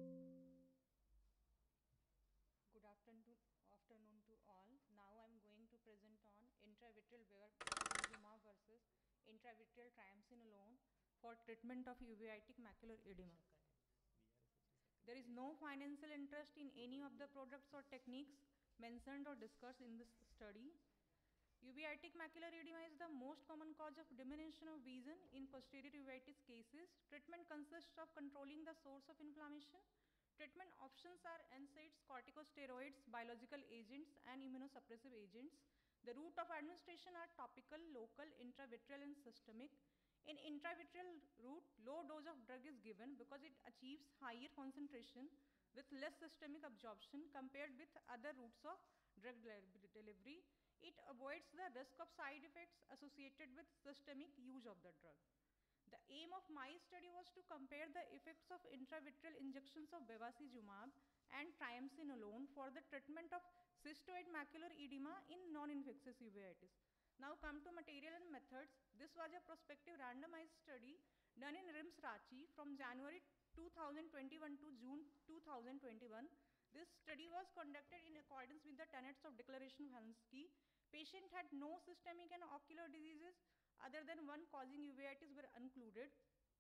Good afternoon, afternoon to all. Now I'm going to present on intravitreal bevacizumab versus intravitreal triamcinolone for treatment of uveitic macular edema. There is no financial interest in any of the products or techniques mentioned or discussed in this study. Uveitic macular edema is the most common cause of diminution of vision in posterior uveitis cases. Treatment consists of controlling the source of inflammation. Treatment options are N SAIDs, corticosteroids, biological agents, and immunosuppressive agents. The route of administration are topical, local, intravitreal, and systemic. In intravitreal route, low dose of drug is given because it achieves higher concentration with less systemic absorption compared with other routes of drug delivery. It avoids the risk of side effects associated with systemic use of the drug. The aim of my study was to compare the effects of intravitreal injections of bevacizumab and triamcinolone for the treatment of cystoid macular edema in non-infectious uveitis. Now come to material and methods. This was a prospective randomized study done in RIMS Ranchi from January two thousand twenty-one to June two thousand twenty-one. This study was conducted in accordance with the tenets of Declaration of Helsinki. Patient had no systemic and ocular diseases other than one causing uveitis were included.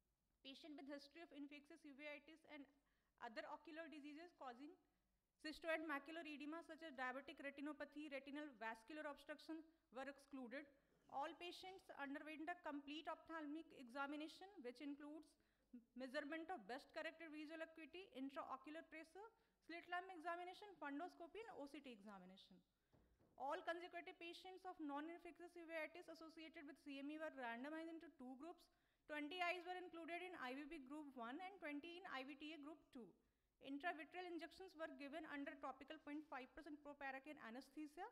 Patient with history of infectious uveitis and other ocular diseases causing cystoid macular edema such as diabetic retinopathy, retinal vascular obstruction were excluded. All patients underwent a complete ophthalmic examination which includes measurement of best corrected visual acuity, intraocular pressure, slit lamp examination, fundoscopy and O C T examination. All consecutive patients of non-infectious uveitis associated with C M E were randomized into two groups. twenty eyes were included in I V B group one and twenty in I V T A group two. Intravitreal injections were given under topical zero point five percent proparacaine anesthesia.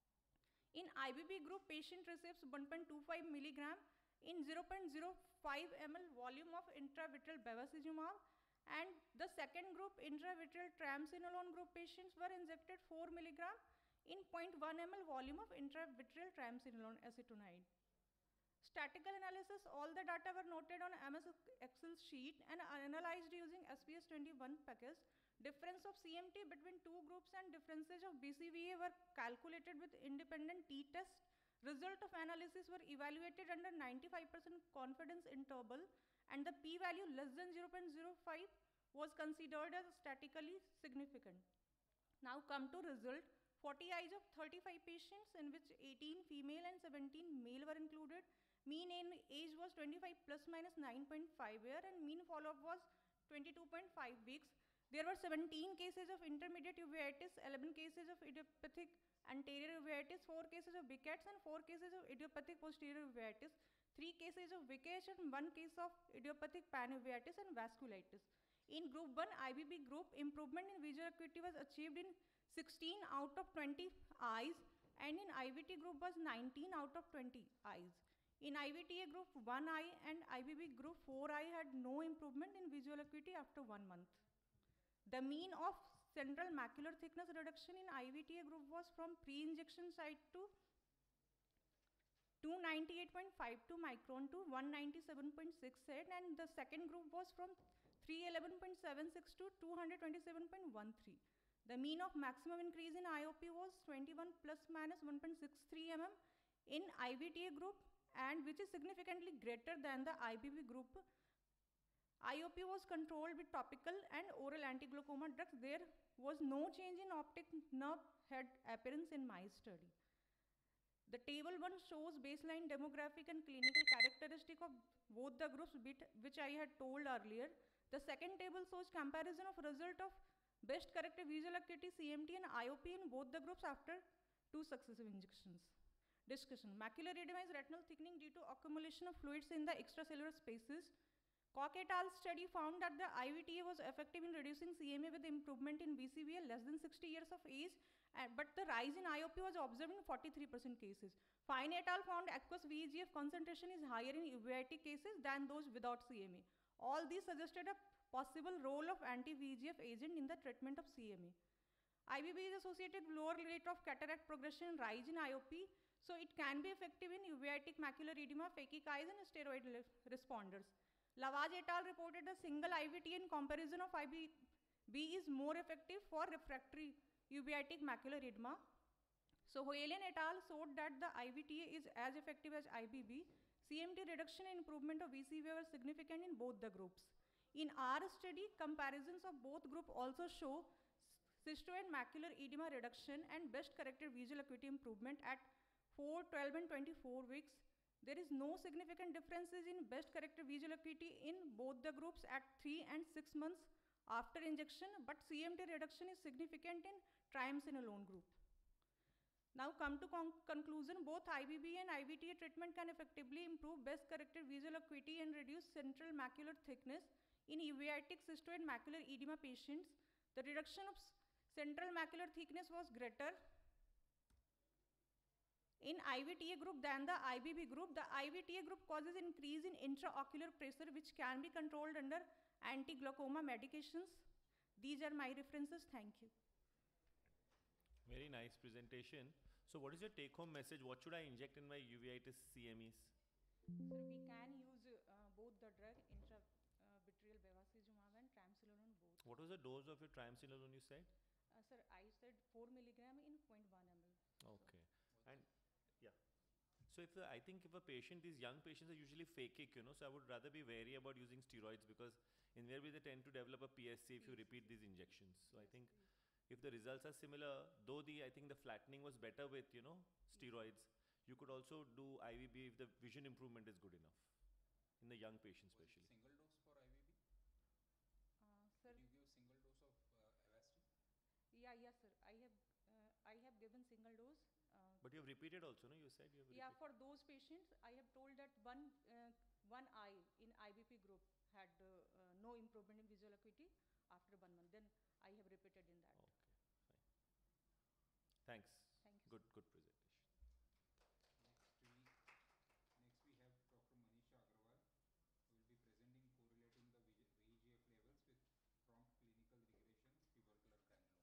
In I V B group, patient receives one point two five milligram in zero point zero five milliliters volume of intravitreal bevacizumab, and the second group, intravitreal triamcinolone group patients, were injected four milligram in zero point one milliliters volume of intravitreal triamcinolone acetonide. Statistical analysis, all the data were noted on M S Excel sheet and analyzed using S P S twenty-one package. Difference of C M T between two groups and differences of B C V A were calculated with independent t-test. Result of analysis were evaluated under ninety-five percent confidence interval, and the p-value less than zero point zero five was considered as statistically significant. Now come to result. forty eyes of thirty-five patients, in which eighteen female and seventeen male were included. Mean age was twenty-five plus minus nine point five year and mean follow-up was twenty-two point five weeks. There were seventeen cases of intermediate uveitis, eleven cases of idiopathic anterior uveitis, four cases of Behçet's and four cases of idiopathic posterior uveitis, three cases of Behçet and one case of idiopathic panuveitis and vasculitis. In group one I V B group, improvement in visual acuity was achieved in sixteen out of twenty eyes, and in I V T group was nineteen out of twenty eyes. In I V T A group one eye and I V B group four eye had no improvement in visual acuity after one month. The mean of central macular thickness reduction in I V T A group was from pre-injection site to two ninety-eight point five two micron to one ninety-seven point six eight, and the second group was from three eleven point seven six to two twenty-seven point one three. The mean of maximum increase in I O P was twenty-one plus minus one point six three millimeters in I V T A group, and which is significantly greater than the I B B group. I O P was controlled with topical and oral anti-glaucoma drugs. There was no change in optic nerve head appearance in my study. The table one shows baseline demographic and clinical characteristic of both the groups, which I had told earlier. The second table shows comparison of result of best corrected visual acuity, C M T and I O P in both the groups after two successive injections. Discussion. Macular edema is retinal thickening due to accumulation of fluids in the extracellular spaces. Koch et al. Study found that the I V T A was effective in reducing C M A with improvement in B C V A less than sixty years of age, uh, but the rise in I O P was observed in forty-three percent cases. Fine et al. Found aqueous V E G F concentration is higher in uveitic cases than those without C M A. All these suggested a possible role of anti-V E G F agent in the treatment of C M A. I V B is associated with lower rate of cataract progression, rise in I O P, so it can be effective in uveitic macular edema, phakic eyes and steroid responders. Lavage et al. Reported a single I V T A in comparison of I V B is more effective for refractory uveitic macular edema. So Hoelen et al. Showed that the I V T A is as effective as I B B. C M T reduction and improvement of V C V A were significant in both the groups. In our study, comparisons of both groups also show cystoid macular edema reduction and best corrected visual acuity improvement at four, twelve and twenty-four weeks. There is no significant differences in best corrected visual acuity in both the groups at three and six months after injection, but C M T reduction is significant in triamcinolone group. Now come to con conclusion, both I V B and I V T A treatment can effectively improve best corrected visual acuity and reduce central macular thickness in uveitic cystoid macular edema patients. The reduction of central macular thickness was greater in I V T A group than the I B B group. The I V T A group causes increase in intraocular pressure, which can be controlled under anti-glaucoma medications. These are my references. Thank you. Very nice presentation. So what is your take-home message? What should I inject in my uveitis C M Es? Sir, we can use uh, both the drug, intravitreal bevacizumab and triamcinolone both. What was the dose of your triamcinolone you said? Uh, sir, I said four milligram in zero point one milliliters. Okay. And yeah. So if the, I think if a patient, these young patients are usually phakic, you know, so I would rather be wary about using steroids because invariably they tend to develop a P S C if you repeat these injections. So I think if the results are similar, though the, I think the flattening was better with, you know, steroids, you could also do I V B if the vision improvement is good enough in the young patients Was it especially. single dose for I V B? Uh, sir, Did you give single dose of uh, Avastin? yeah, yes, sir. I have uh, I have given single dose. Uh, But you have repeated also, no? You said you have yeah, repeated. for those patients, I have told that one uh, one eye in I B P group had uh, uh, no improvement in visual acuity after one month. Then I have repeated in that. Okay, fine. Thanks. Thank you. Good, good presentation. Next we, next we have Doctor Manisha Agarwal, who will be presenting correlating the V G F levels with prompt clinical regression of tubercular granulomas.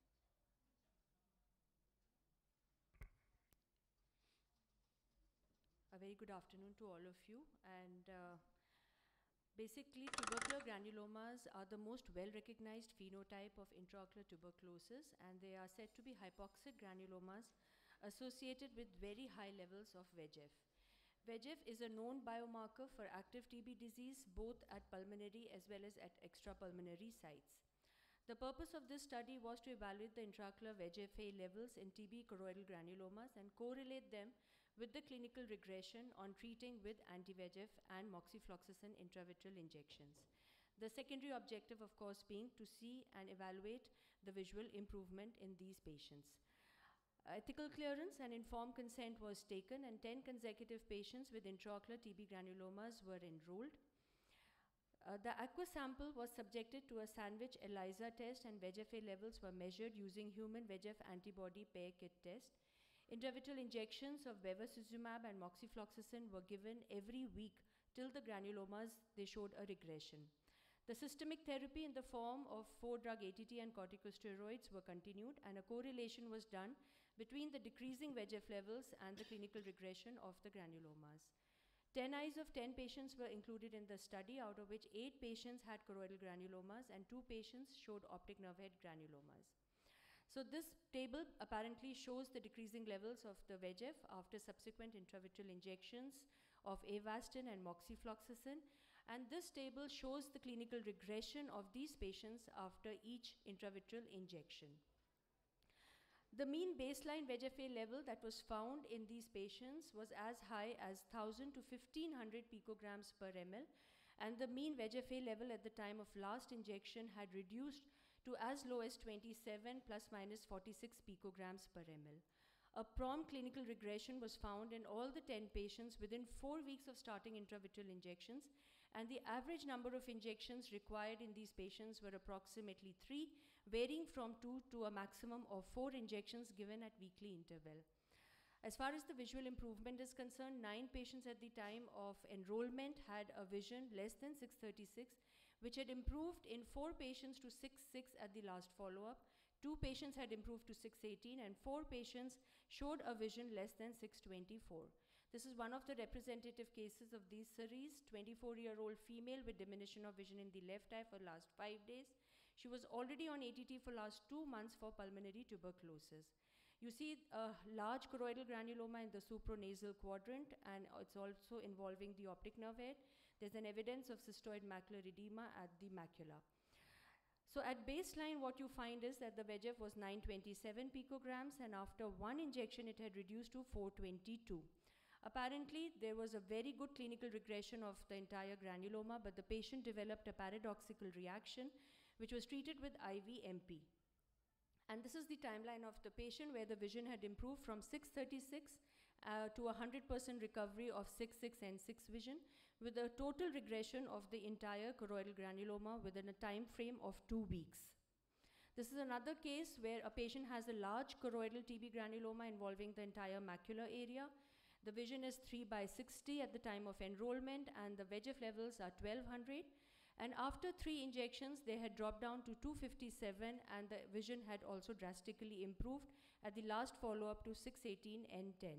A very good afternoon to all of you. And uh, basically, tubercular granulomas are the most well-recognized phenotype of intraocular tuberculosis, and they are said to be hypoxic granulomas associated with very high levels of V E G F. V E G F is a known biomarker for active T B disease, both at pulmonary as well as at extrapulmonary sites. The purpose of this study was to evaluate the intraocular V E G F A levels in T B choroidal granulomas and correlate them with the clinical regression on treating with anti-V E G F and moxifloxacin intravitreal injections. The secondary objective, of course, being to see and evaluate the visual improvement in these patients. Ethical clearance and informed consent was taken, and ten consecutive patients with intraocular T B granulomas were enrolled. Uh, the aqueous sample was subjected to a sandwich ELISA test, and V E G F A levels were measured using human V E G F antibody pair kit test. Intravitreal injections of bevacizumab and moxifloxacin were given every week till the granulomas, they showed a regression. The systemic therapy in the form of four-drug A T T and corticosteroids were continued, and a correlation was done between the decreasing V E G F levels and the clinical regression of the granulomas. ten eyes of ten patients were included in the study, out of which eight patients had choroidal granulomas and two patients showed optic nerve head granulomas. So this table apparently shows the decreasing levels of the V E G F after subsequent intravitreal injections of Avastin and moxifloxacin, and this table shows the clinical regression of these patients after each intravitreal injection. The mean baseline V E G F A level that was found in these patients was as high as one thousand to fifteen hundred picograms per ml, and the mean V E G F A level at the time of last injection had reduced to as low as twenty-seven plus minus forty-six picograms per ml. A prompt clinical regression was found in all the ten patients within four weeks of starting intravitreal injections, and the average number of injections required in these patients were approximately three, varying from two to a maximum of four injections given at weekly interval. As far as the visual improvement is concerned, nine patients at the time of enrollment had a vision less than six thirty-six, which had improved in four patients to six six at the last follow-up. Two patients had improved to six eighteen, and four patients showed a vision less than six twenty-four. This is one of the representative cases of these series. twenty-four-year-old female with diminution of vision in the left eye for last five days. She was already on A T T for last two months for pulmonary tuberculosis. You see a large choroidal granuloma in the supranasal quadrant, and it's also involving the optic nerve head. There's an evidence of cystoid macular edema at the macula. So at baseline, what you find is that the V E G F was nine twenty-seven picograms, and after one injection, it had reduced to four twenty-two. Apparently, there was a very good clinical regression of the entire granuloma, but the patient developed a paradoxical reaction, which was treated with I V M P. And this is the timeline of the patient where the vision had improved from six thirty-six uh, to one hundred percent recovery of six six and six vision, with a total regression of the entire choroidal granuloma within a time frame of two weeks. This is another case where a patient has a large choroidal T B granuloma involving the entire macular area. The vision is three by sixty at the time of enrollment, and the V E G F levels are twelve hundred. And after three injections, they had dropped down to two fifty-seven, and the vision had also drastically improved at the last follow-up to six eighteen and ten.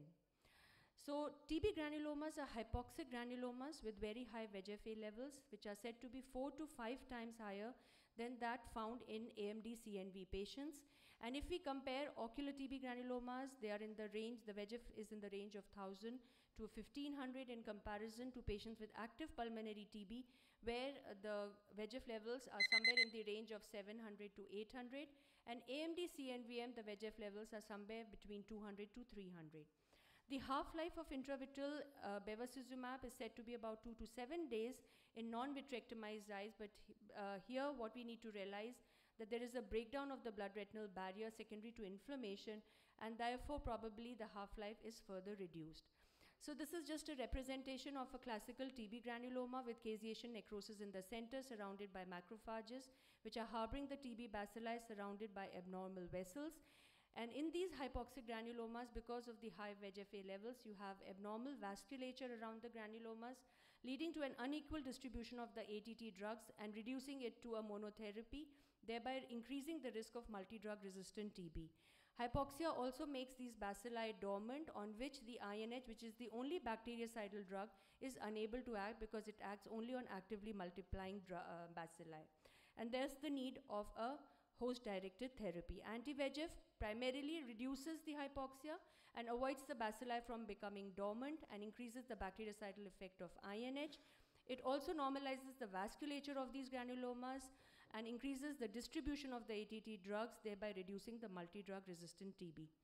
So T B granulomas are hypoxic granulomas with very high V E G F A levels, which are said to be four to five times higher than that found in A M D C N V patients. And if we compare ocular T B granulomas, they are in the range, the V E G F is in the range of one thousand to fifteen hundred in comparison to patients with active pulmonary T B, where uh, the V E G F levels are somewhere in the range of seven hundred to eight hundred, and A M D C N V M, the V E G F levels are somewhere between two hundred to three hundred. The half-life of intravitreal uh, bevacizumab is said to be about two to seven days in non-vitrectomized eyes, but uh, here what we need to realize that there is a breakdown of the blood-retinal barrier secondary to inflammation, and therefore probably the half-life is further reduced. So this is just a representation of a classical T B granuloma with caseation necrosis in the center surrounded by macrophages, which are harboring the T B bacilli surrounded by abnormal vessels. And in these hypoxic granulomas, because of the high V E G F A levels, you have abnormal vasculature around the granulomas, leading to an unequal distribution of the A T T drugs and reducing it to a monotherapy, thereby increasing the risk of multi-drug resistant T B. Hypoxia also makes these bacilli dormant, on which the I N H, which is the only bactericidal drug, is unable to act because it acts only on actively multiplying uh, bacilli. And there's the need of a host-directed therapy. Anti-V E G F primarily reduces the hypoxia and avoids the bacilli from becoming dormant and increases the bactericidal effect of I N H. It also normalizes the vasculature of these granulomas and increases the distribution of the A T T drugs, thereby reducing the multi-drug resistant T B.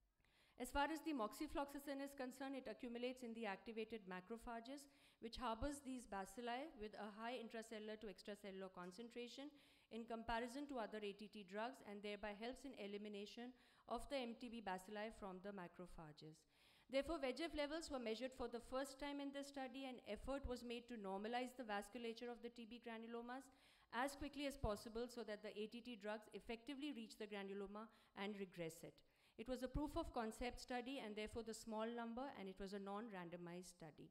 As far as the moxifloxacin is concerned, it accumulates in the activated macrophages, which harbors these bacilli with a high intracellular to extracellular concentration in comparison to other A T T drugs, and thereby helps in elimination of the M T B bacilli from the macrophages. Therefore, V E G F levels were measured for the first time in this study, and effort was made to normalize the vasculature of the T B granulomas as quickly as possible so that the A T T drugs effectively reach the granuloma and regress it. It was a proof of concept study and therefore the small number, and it was a non-randomized study.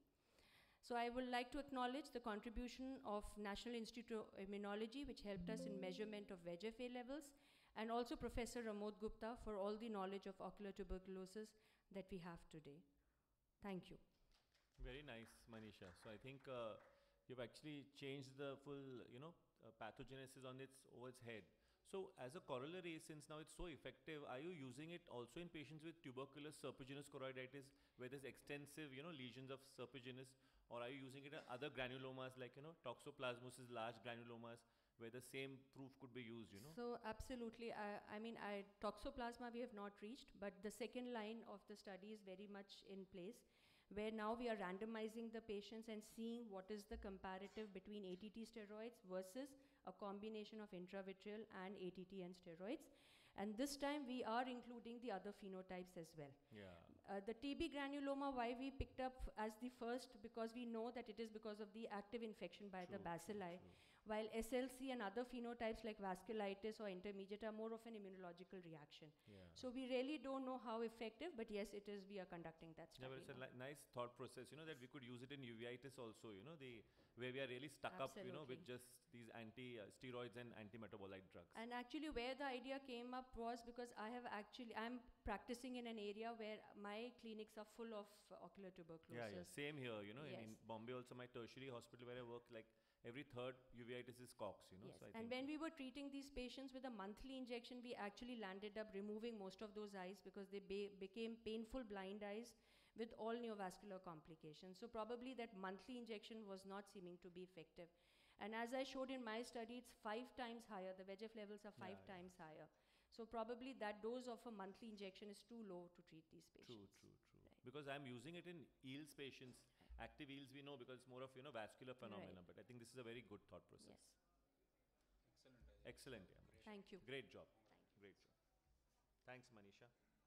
So I would like to acknowledge the contribution of National Institute of Immunology, which helped us in measurement of V E G F A levels, and also Professor Ramod Gupta for all the knowledge of ocular tuberculosis that we have today. Thank you. Very nice, Manisha. So I think uh, you've actually changed the full, you know, uh, pathogenesis on its over its head. So as a corollary, since now it's so effective, are you using it also in patients with tuberculous serpiginous choroiditis, where there's extensive, you know, lesions of serpiginous, or are you using it in other granulomas like, you know, toxoplasmosis, large granulomas, where the same proof could be used, you know? So absolutely, I, I mean, I, toxoplasma we have not reached, but the second line of the study is very much in place, where now we are randomizing the patients and seeing what is the comparative between A T T steroids versus a combination of intravitreal and A T T and steroids. And this time we are including the other phenotypes as well. Yeah. Uh, the T B granuloma, why we picked up as the first, because we know that it is because of the active infection by True, the bacilli, true, true. while S L C and other phenotypes like vasculitis or intermediate are more of an immunological reaction. Yeah. So we really don't know how effective, but yes, it is, we are conducting that Yeah, study. but it's a now. li nice thought process, you know, that we could use it in uveitis also, you know, the where we are really stuck up, you know, with Absolutely. just these anti-steroids and anti-metabolite drugs. And actually where the idea came up was because I have actually, I'm practicing in an area where my clinics are full of uh, ocular tuberculosis. Yeah, yeah, same here, you know, in, in Yes. Bombay also, my tertiary hospital where I work, like every third uveitis is Cox, you know. Yes, So I and think when we were treating these patients with a monthly injection, we actually landed up removing most of those eyes because they be became painful blind eyes with all neovascular complications. So probably that monthly injection was not seeming to be effective. And as I showed in my study, it's five times higher. The V E G F levels are five Yeah, yeah. times higher. So probably that dose of a monthly injection is too low to treat these true, patients. true, true. Right. Because I'm using it in eels patients. Active eels we know because it's more of, you know, vascular phenomena, Right. but I think this is a very good thought process. Yes. Excellent, yeah. Manish. Thank you. Great job. Thank you. Great job. Thanks, Manisha.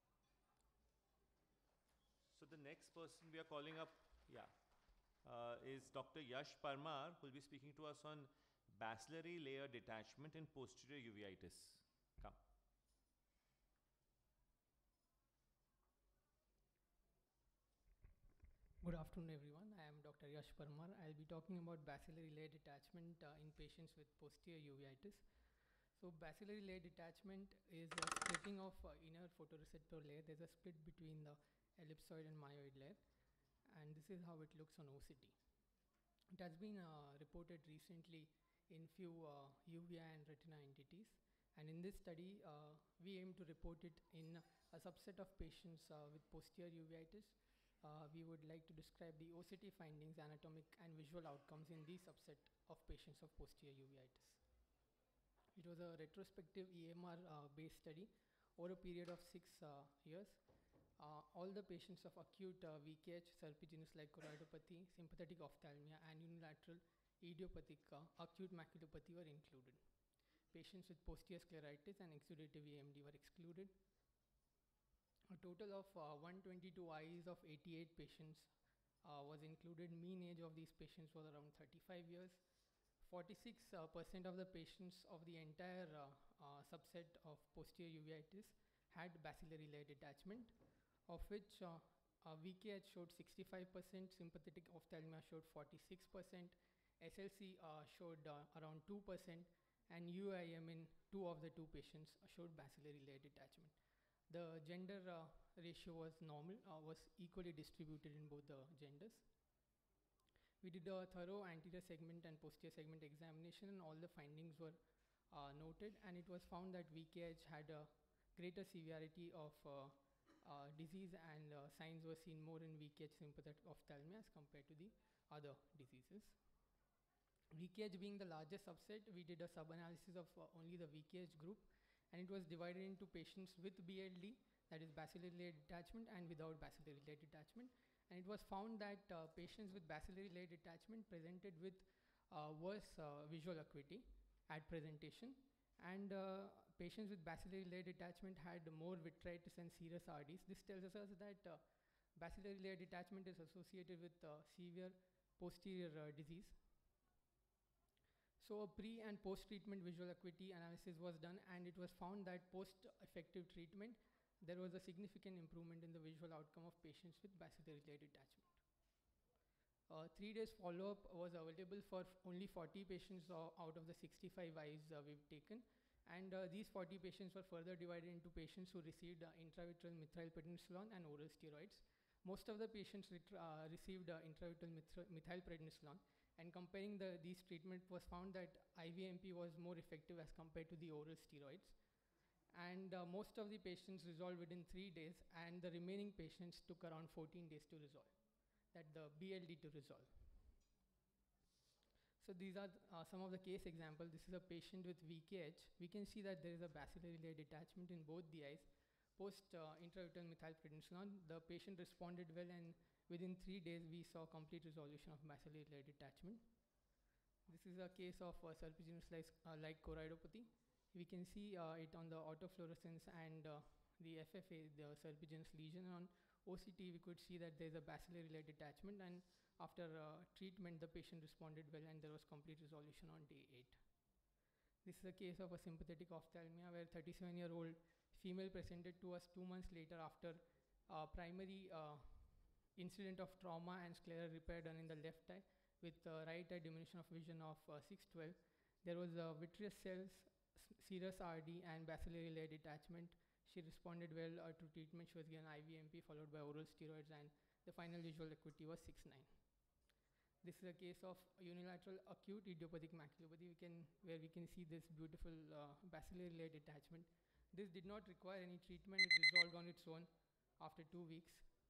So the next person we are calling up, yeah, uh, is Doctor Yash Parmar, who will be speaking to us on bacillary layer detachment in posterior uveitis. Come. Good afternoon, everyone. I am Doctor Yash Parmar. I'll be talking about bacillary layer detachment uh, in patients with posterior uveitis. So bacillary layer detachment is a splitting of uh, inner photoreceptor layer. There's a split between the ellipsoid and myoid layer, and this is how it looks on O C T. It has been uh, reported recently in few uh, uvea and retina entities, and in this study uh, we aim to report it in a subset of patients uh, with posterior uveitis. uh, we would like to describe the O C T findings, anatomic and visual outcomes in the subset of patients of posterior uveitis. It was a retrospective E M R uh, based study over a period of six uh, years. Uh, all the patients of acute uh, V K H, serpiginous-like choroidopathy, sympathetic ophthalmia, and unilateral idiopathic uh, acute maculopathy were included. Patients with posterior scleritis and exudative A M D were excluded. A total of uh, one hundred twenty-two eyes of eighty-eight patients uh, was included. Mean age of these patients was around thirty-five years. forty-six percent uh, of the patients of the entire uh, uh, subset of posterior uveitis had bacillary layer detachment, of which uh, uh, V K H showed sixty-five percent, sympathetic ophthalmia showed forty-six percent, S L C uh, showed uh, around two percent, and U I M in two of the two patients showed bacillary layer detachment. The gender uh, ratio was normal, uh, was equally distributed in both the genders. We did a thorough anterior segment and posterior segment examination, and all the findings were uh, noted, and it was found that V K H had a greater severity of uh, uh, disease, and uh, signs were seen more in V K H sympathetic ophthalmia as compared to the other diseases. V K H being the largest subset, we did a sub-analysis of uh, only the V K H group, and it was divided into patients with B L D, that is bacillary layer detachment, and without bacillary layer detachment. And it was found that uh, patients with bacillary layer detachment presented with uh, worse uh, visual acuity at presentation, and uh, patients with bacillary layer detachment had more vitritis and serous R Ds. This tells us that uh, bacillary layer detachment is associated with uh, severe posterior uh, disease. So a pre and post-treatment visual acuity analysis was done, and it was found that post-effective treatment, there was a significant improvement in the visual outcome of patients with bacillary layer detachment. Uh, three days follow-up was available for only forty patients uh, out of the sixty-five eyes uh, we've taken, and uh, these forty patients were further divided into patients who received uh, intravitreal methylprednisolone and oral steroids. Most of the patients uh, received uh, intravitreal methylprednisolone, and comparing the, these treatments was found that I V M P was more effective as compared to the oral steroids. And uh, most of the patients resolved within three days, and the remaining patients took around fourteen days to resolve, that the B L D to resolve. So these are uh, some of the case examples. This is a patient with V K H. We can see that there is a bacillary layer detachment in both the eyes. Post uh, intravitreal methylprednisolone, the patient responded well, and within three days we saw complete resolution of bacillary layer detachment. This is a case of uh, serpiginous-like uh, like choroidopathy. We can see uh, it on the autofluorescence and uh, the F F A, the serpiginous lesion. On O C T, we could see that there is a bacillary layer detachment, and after uh, treatment, the patient responded well, and there was complete resolution on day eight. This is a case of a sympathetic ophthalmia where thirty-seven-year-old female presented to us two months later after uh, primary uh, incident of trauma and scleral repair done in the left eye with uh, right eye diminution of vision of uh, six twelve. There was uh, vitreous cells, serous R D, and bacillary layer detachment. She responded well uh, to treatment. She was given I V M P followed by oral steroids, and the final visual acuity was six nine. This is a case of unilateral acute idiopathic maculopathy, we can, where we can see this beautiful uh, bacillary layer detachment. This did not require any treatment. It resolved on its own after two weeks.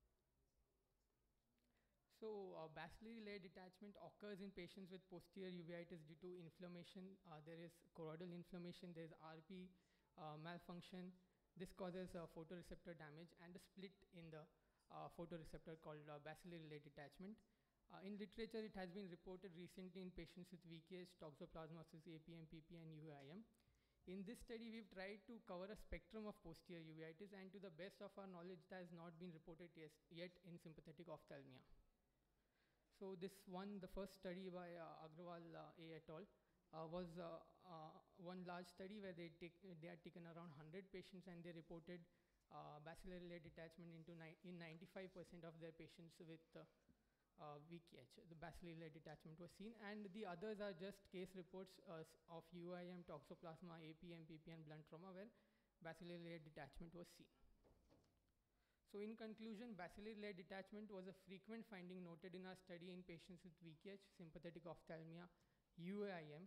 So uh, bacillary layer detachment occurs in patients with posterior uveitis due to inflammation. Uh, there is choroidal inflammation, there is R P uh, malfunction. This causes uh, photoreceptor damage and a split in the uh, photoreceptor called uh, bacillary layer detachment. Uh, in literature, it has been reported recently in patients with V K H, toxoplasmosis, A P M, P P, and U I M. In this study, we've tried to cover a spectrum of posterior uveitis, and to the best of our knowledge, it has not been reported yes, yet in sympathetic ophthalmia. So this one, the first study by uh, Agrawal uh, A et al. Uh, was uh, uh, one large study where they, take, they had taken around one hundred patients, and they reported uh, bacillary layer detachment into ni in ninety-five percent of their patients with uh, uh, V K H. The bacillary layer detachment was seen, and the others are just case reports uh, of U I M, toxoplasma, A P M, P P, and blunt trauma where bacillary layer detachment was seen. So in conclusion, bacillary layer detachment was a frequent finding noted in our study in patients with V K H, sympathetic ophthalmia, U I M.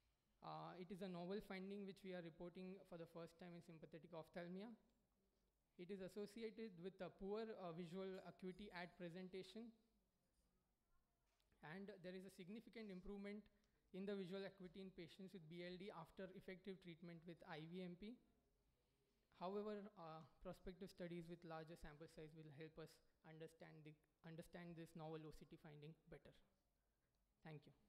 Uh, it is a novel finding which we are reporting for the first time in sympathetic ophthalmia. It is associated with a poor uh, visual acuity at presentation, and there is a significant improvement in the visual acuity in patients with B L D after effective treatment with I V M P. However, uh, prospective studies with larger sample size will help us understand, the, understand this novel O C T finding better. Thank you.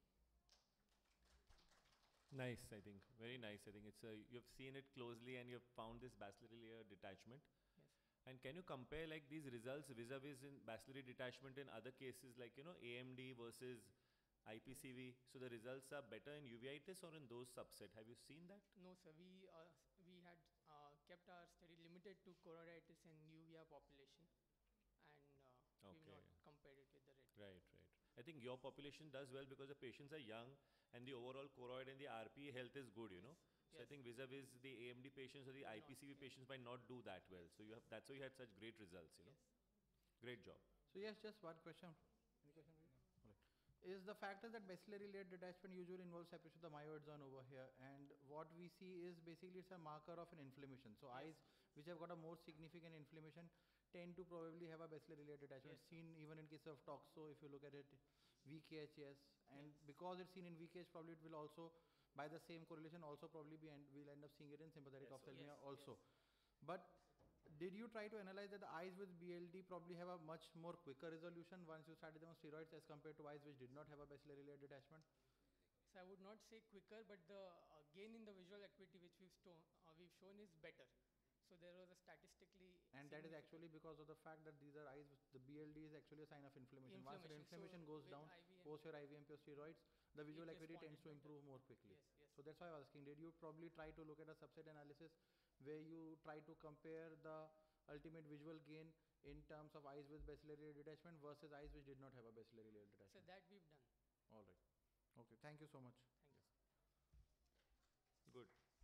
Nice, I think. Very nice. I think it's a, you have seen it closely and you have found this bacillary layer detachment. Yes. And can you compare like these results vis-a-vis in bacillary detachment in other cases like, you know, A M D versus I P C V? So the results are better in uveitis or in those subset? Have you seen that? No, sir. We, uh, we had uh, kept our study limited to choroiditis and uvea population, and uh, we've Okay. not compared it with the red. Right, right. I think your population does well because the patients are young and the overall choroid and the R P E health is good, you know. So I Yes. think vis-a-vis the A M D patients or the Not I P C V yet. patients might not do that well. So you have, that's why you had such great results, you know. Great job. So yes, just one question. Any question for you? Alright. Is the factor that bacillary layer detachment usually involves separation of the myoid zone over here, and what we see is basically it's a marker of an inflammation. So eyes which have got a more significant inflammation tend to probably have a bacillary layer detachment. Yes. Seen even in case of toxo, if you look at it, V K H S, and because it's seen in V K H, probably it will also, by the same correlation, also probably be end, we'll end up seeing it in sympathetic Yes. ophthalmia Yes, also. But did you try to analyze that the eyes with B L D probably have a much more quicker resolution once you started them on steroids as compared to eyes which did not have a bacillary layer detachment? So I would not say quicker, but the uh, gain in the visual acuity which we've, sto- uh, we've shown is better. So there was a statistically And that is significant actually because of the fact that these are eyes, with the B L D is actually a sign of inflammation. Once the inflammation. inflammation So goes with down, I V M P post your I V M P or steroids, the visual it acuity responded tends to better. improve more quickly. Yes, yes. So that's why I was asking, did you probably try to look at a subset analysis where you try to compare the ultimate visual gain in terms of eyes with bacillary layer detachment versus eyes which did not have a bacillary layer So detachment? that we've done. All right. Okay, thank you so much. Thank you. Good.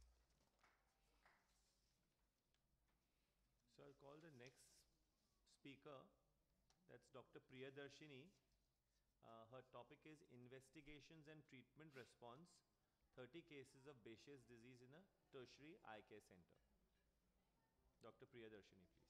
So I'll call the next speaker. That's Doctor Priyadarshini. Uh, her topic is investigations and treatment response, thirty cases of Behçet's disease in a tertiary eye care center. Doctor Priyadarshini, please.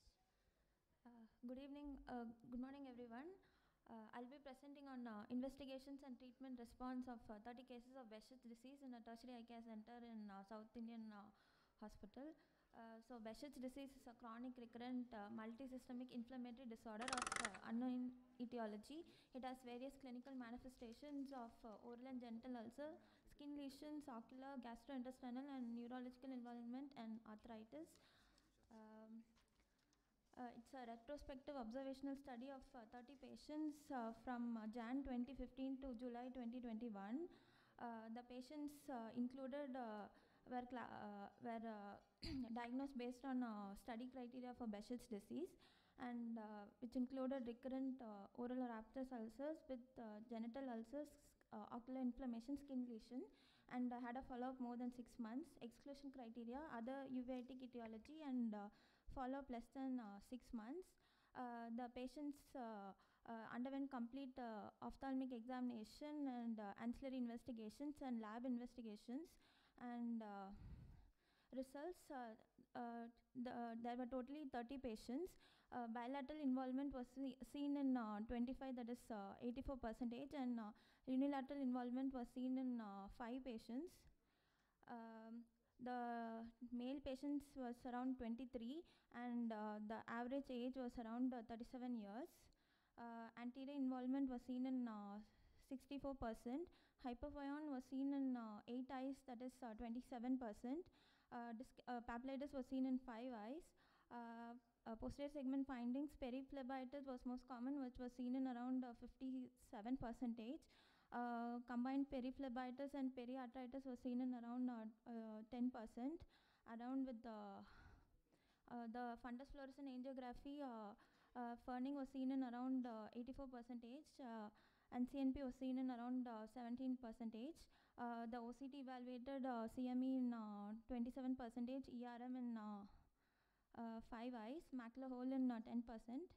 Uh, Good evening, uh, good morning everyone. Uh, I'll be presenting on uh, investigations and treatment response of uh, thirty cases of Behçet's disease in a tertiary eye care center in uh, South Indian uh, Hospital. Uh, so Behçet's disease is a chronic recurrent uh, multisystemic inflammatory disorder of uh, unknown etiology. It has various clinical manifestations of uh, oral and genital ulcer, skin lesions, ocular, gastrointestinal and neurological involvement, and arthritis. Um, Uh, it's a retrospective observational study of uh, thirty patients uh, from uh, Jan twenty fifteen to July twenty twenty-one. Uh, the patients uh, included uh, were, cla- uh, were uh, diagnosed based on uh, study criteria for Behçet's disease, and uh, which included recurrent uh, oral or aphthous ulcers with uh, genital ulcers, uh, ocular inflammation, skin lesion, and uh, had a follow-up more than six months. Exclusion criteria: other uveitic etiology, and uh, follow-up less than uh, six months. Uh, the patients uh, uh, underwent complete uh, ophthalmic examination and uh, ancillary investigations and lab investigations. And uh, results, uh, uh, the, uh, there were totally thirty patients. Uh, bilateral involvement was see seen in uh, twenty-five, that is uh, eighty-four percentage, and uh, unilateral involvement was seen in uh, five patients. Um, the male patients was around twenty-three, and uh, the average age was around uh, thirty-seven years. Uh, anterior involvement was seen in uh, sixty-four percent. Hypophion was seen in uh, eight eyes, that is uh, twenty-seven percent. Uh, disc- uh, papillitis was seen in five eyes. Uh, uh, posterior segment findings, periphlebitis was most common, which was seen in around uh, fifty-seven percentage. Uh, combined periphlebitis and periarteritis was seen in around uh, uh, ten percent. Around with the uh, the fundus fluorescent angiography, uh, uh, ferning was seen in around uh, eighty-four percentage, uh, and C N P was seen in around uh, seventeen percentage. Uh, the O C T evaluated uh, C M E in uh, twenty-seven percentage, E R M in uh, uh, five eyes, macular hole in uh, ten percent.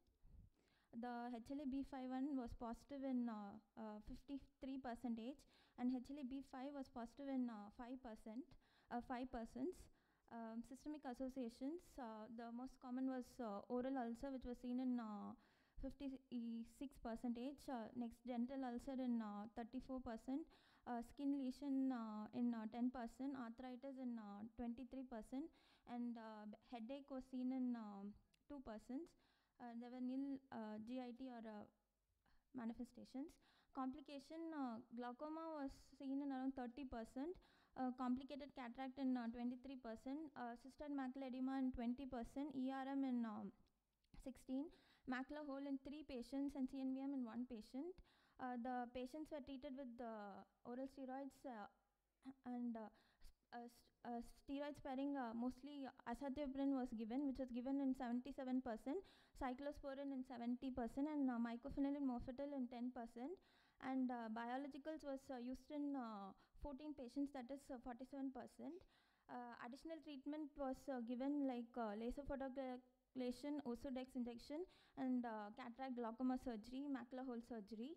The H L A B fifty-one was positive in uh, uh, fifty-three percentage, and H L A B five was positive in uh, five percent, uh, five persons. Um, systemic associations, uh, the most common was uh, oral ulcer, which was seen in uh, fifty-six percentage, uh, next dental ulcer in uh, thirty-four percent, uh, skin lesion uh, in uh, ten percent, arthritis in uh, twenty-three percent, and uh, b- headache was seen in um, two percent. Uh, there were nil uh, G I T or uh, manifestations. Complication, uh, glaucoma was seen in around thirty percent, uh, complicated cataract in uh, twenty-three percent, uh, cystoid macular edema in twenty percent, E R M in um, sixteen, macular hole in three patients, and C N V M in one patient. Uh, the patients were treated with uh, oral steroids uh, and uh, s- uh, s- uh, steroid sparing, uh, mostly azathioprine was given, which was given in seventy-seven percent, cyclosporin in seventy percent, and uh, mycophenolate mofetil in ten percent. And uh, biologicals was uh, used in uh, fourteen patients, that is uh, forty-seven percent. Uh, additional treatment was uh, given like uh, laser photocoagulation, Osidex injection, and uh, cataract glaucoma surgery, macular hole surgery.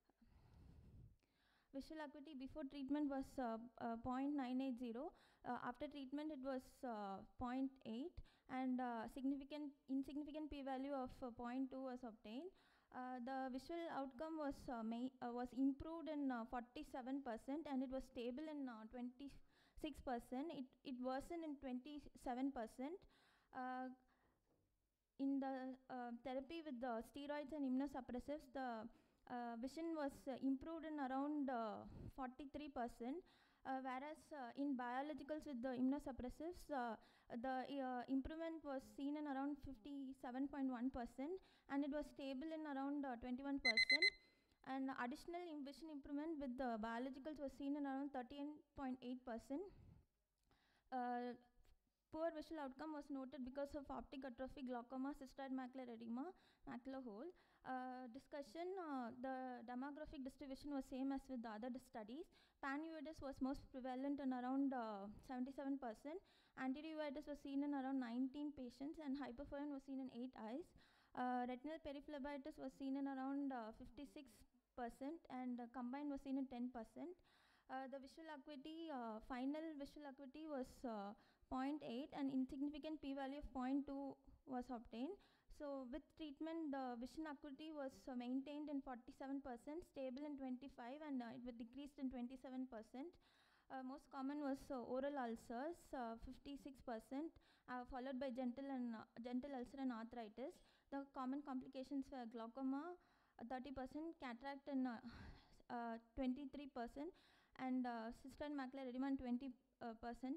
Visual acuity before treatment was uh, uh, zero point nine eight zero. Uh, after treatment, it was uh, zero point eight, and uh, significant insignificant p-value of uh, zero point two was obtained. Uh, the visual outcome was uh, ma- uh, was improved in uh, forty-seven percent, and it was stable in uh, twenty-six percent. It it worsened in twenty-seven percent. Uh, in the uh, therapy with the steroids and immunosuppressives, the uh, vision was uh, improved in around uh, forty-three percent, uh, whereas uh, in biologicals with the immunosuppressives, uh, the uh, improvement was seen in around fifty-seven point one percent, and it was stable in around uh, twenty-one percent. And additional im- vision improvement with the biologicals was seen in around thirteen point eight percent. Uh, Poor visual outcome was noted because of optic atrophy, glaucoma, cystoid macular edema, macular hole. Uh, discussion, uh, the demographic distribution was same as with the other dis- studies. Panuveitis was most prevalent in around uh, seventy-seven percent. Anteriuveitis was seen in around nineteen patients, and hyperforeign was seen in eight eyes. Uh, retinal periphlebitis was seen in around uh, fifty-six percent, and uh, combined was seen in ten percent. Uh, the visual acuity, uh, final visual acuity was uh, zero point eight, and insignificant p-value of zero point two was obtained. So with treatment, the vision acuity was uh, maintained in forty-seven percent, stable in twenty-five, and uh, it was decreased in twenty-seven percent. Uh, most common was uh, oral ulcers, uh, fifty-six percent, uh, followed by gentle and uh, gentle ulcer and arthritis. The common complications were glaucoma, uh, thirty percent, cataract and uh, uh, twenty-three percent, and uh, cystoid macular edema twenty percent.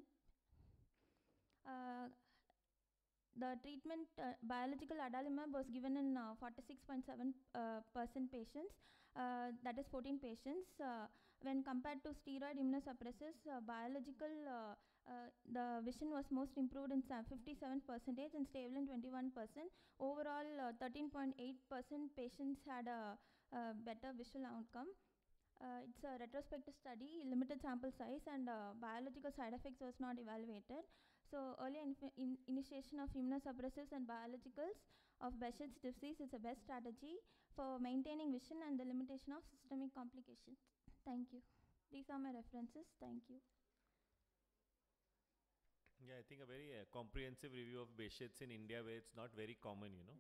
Uh, the treatment, uh, biological adalimumab was given in uh, forty-six point seven percent patients, uh, that is fourteen patients. Uh, when compared to steroid immunosuppressors, uh, biological, uh, uh, the vision was most improved in fifty-seven percent and stable in twenty-one percent. Overall, uh, thirteen point eight percent patients had a, a better visual outcome. Uh, it's a retrospective study, limited sample size, and uh, biological side effects was not evaluated. So early inf- in initiation of immunosuppressives and biologicals of Behçet's disease is the best strategy for maintaining vision and the limitation of systemic complications. Thank you. These are my references. Thank you. Yeah, I think a very uh, comprehensive review of Behçet's in India, where it's not very common, you know.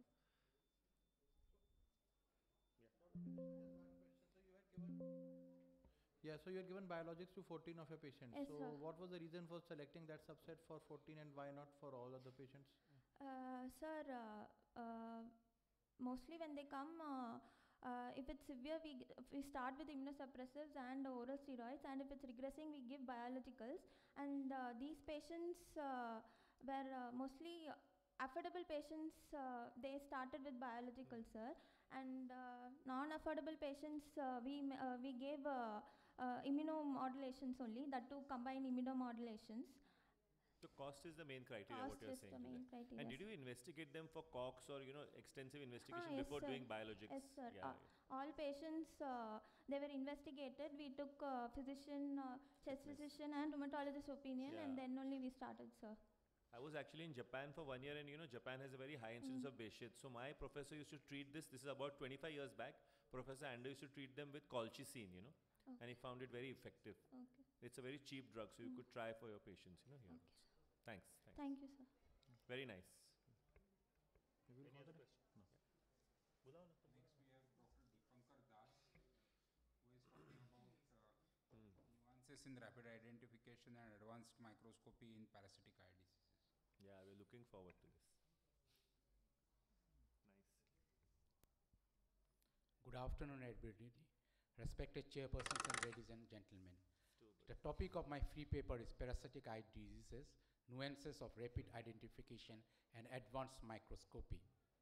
Yeah, so you had given biologics to fourteen of your patients. Yes, so sir. what was the reason for selecting that subset for fourteen, and why not for all other patients? Uh, sir, uh, uh, mostly when they come, uh, uh, if it's severe, we, g- we start with immunosuppressives and oral steroids, and if it's regressing, we give biologicals. And uh, these patients uh, were uh, mostly affordable patients, uh, they started with biologicals, sir. And uh, non-affordable patients, uh, we, m- uh, we gave uh, uh, immunomodulations only, that too combined immunomodulations. So cost is the main criteria, Cost what you're is saying. the today. main criteria, And did sir. you investigate them for COX or, you know, extensive investigation Ah, yes, before sir. doing biologics? Yes, sir. Yeah, Uh, all patients, uh, they were investigated. We took uh, physician, uh, chest Fitness. physician and rheumatologist opinion, and Yeah. then only we started, sir. I was actually in Japan for one year, and you know, Japan has a very high incidence Mm. of Behçet. So my professor used to treat this. This is about twenty-five years back. Professor Ando used to treat them with colchicine, you know, Okay. and he found it very effective. Okay. It's a very cheap drug, so you Mm. could try for your patients, you know. Here. Okay. Thanks. Thanks. Thank you, sir. Very nice. Any other question? No. Bulao na. Next we have Doctor Dipankar Das, who is talking about uh, nuances in rapid identification and advanced microscopy in parasitic eye diseases. Yeah, we're looking forward to this. Nice. Good afternoon, everybody. Respected chairpersons and ladies and gentlemen. The topic of my free paper is parasitic eye diseases, nuances of rapid identification and advanced microscopy.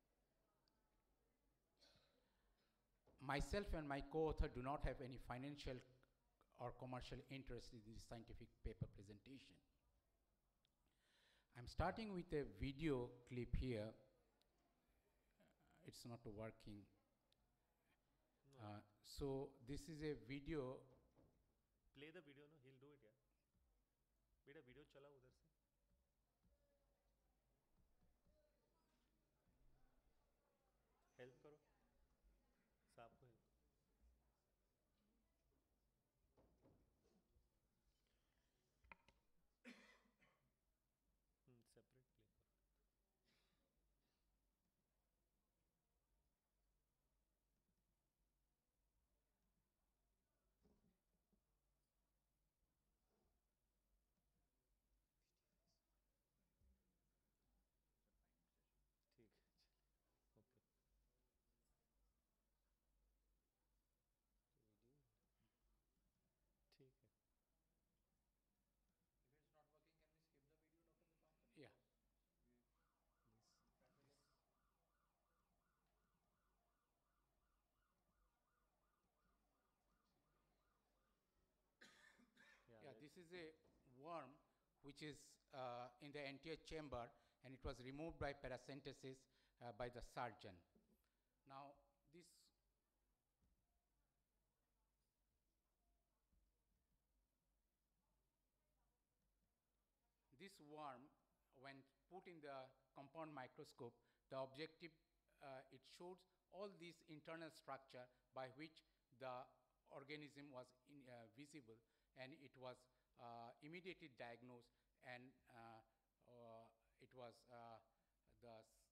Myself and my co-author do not have any financial or commercial interest in this scientific paper presentation. I'm starting with a video clip here. Uh, it's not working. Uh, so this is a video. Play the video, no? He'll do it, yeah. Beta video chala udhar se. Help karo. Saab ko help. Hmm, separate play karo. ठीक है, चलिए, okay. ठीक है. If it's not working, can we skip the video, Doctor Dipankar? Yeah. Yeah, Yeah, this is a worm which is uh, in the anterior chamber, and it was removed by paracentesis uh, by the surgeon. Now, this this worm, when put in the compound microscope, the objective, uh, it shows all these internal structure by which the organism was in, uh, visible, and it was uh, immediately diagnosed, and uh, uh, it was uh, the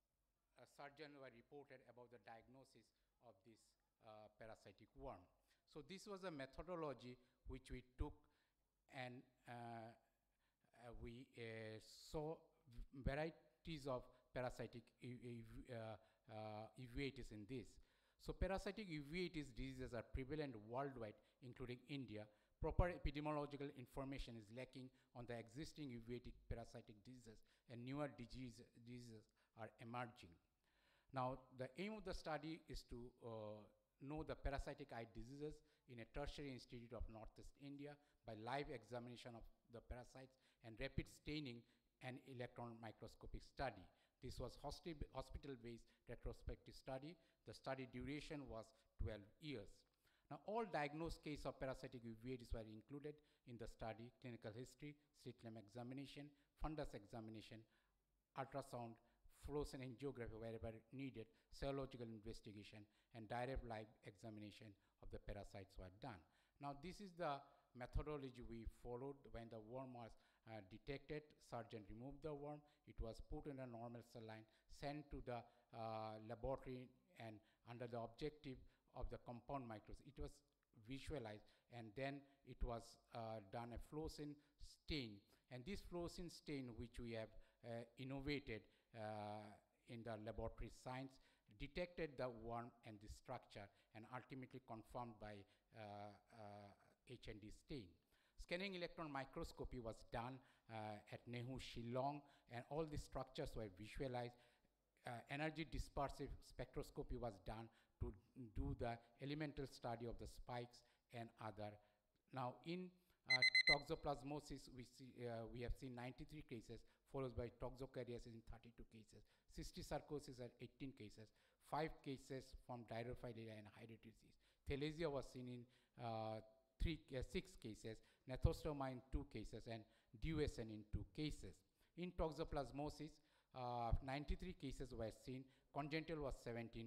uh, surgeon were reported about the diagnosis of this uh, parasitic worm. So this was a methodology which we took, and uh, uh, we uh, saw v- varieties of parasitic u- u- uh, uh, uveitis in this. So parasitic uveitis diseases are prevalent worldwide, including India. Proper epidemiological information is lacking on the existing uveitic parasitic diseases, and newer disease, diseases are emerging. Now, the aim of the study is to uh, know the parasitic eye diseases in a tertiary institute of Northeast India by live examination of the parasites and rapid staining and electron microscopic study. This was hospi- hospital-based retrospective study. The study duration was twelve years. Now, all diagnosed cases of parasitic uveitis were included in the study: clinical history, slit lamp examination, fundus examination, ultrasound, fluorescent angiography wherever needed, serological investigation, and direct live examination of the parasites were done. Now, this is the methodology we followed when the worm was uh, detected. Surgeon removed the worm. It was put in a normal cell line, sent to the uh, laboratory, and under the objective of the compound microscope, it was visualized, and then it was uh, done a fluorescent stain. And this fluorescent stain, which we have uh, innovated uh, in the laboratory science, detected the worm and the structure, and ultimately confirmed by uh, uh, H and D stain. Scanning electron microscopy was done uh, at Nehu, Shillong, and all the structures were visualized. Uh, energy dispersive spectroscopy was done to do the elemental study of the spikes and other. Now, in uh, toxoplasmosis, we, see, uh, we have seen ninety-three cases, followed by toxocariasis in thirty-two cases, cysticercosis at eighteen cases, five cases from diarrhea and hydrotisis. Thalasia was seen in uh, three, uh, six cases, nephrostoма in two cases, and duocin in two cases. In toxoplasmosis, uh, ninety-three cases were seen, congenital was seventeen,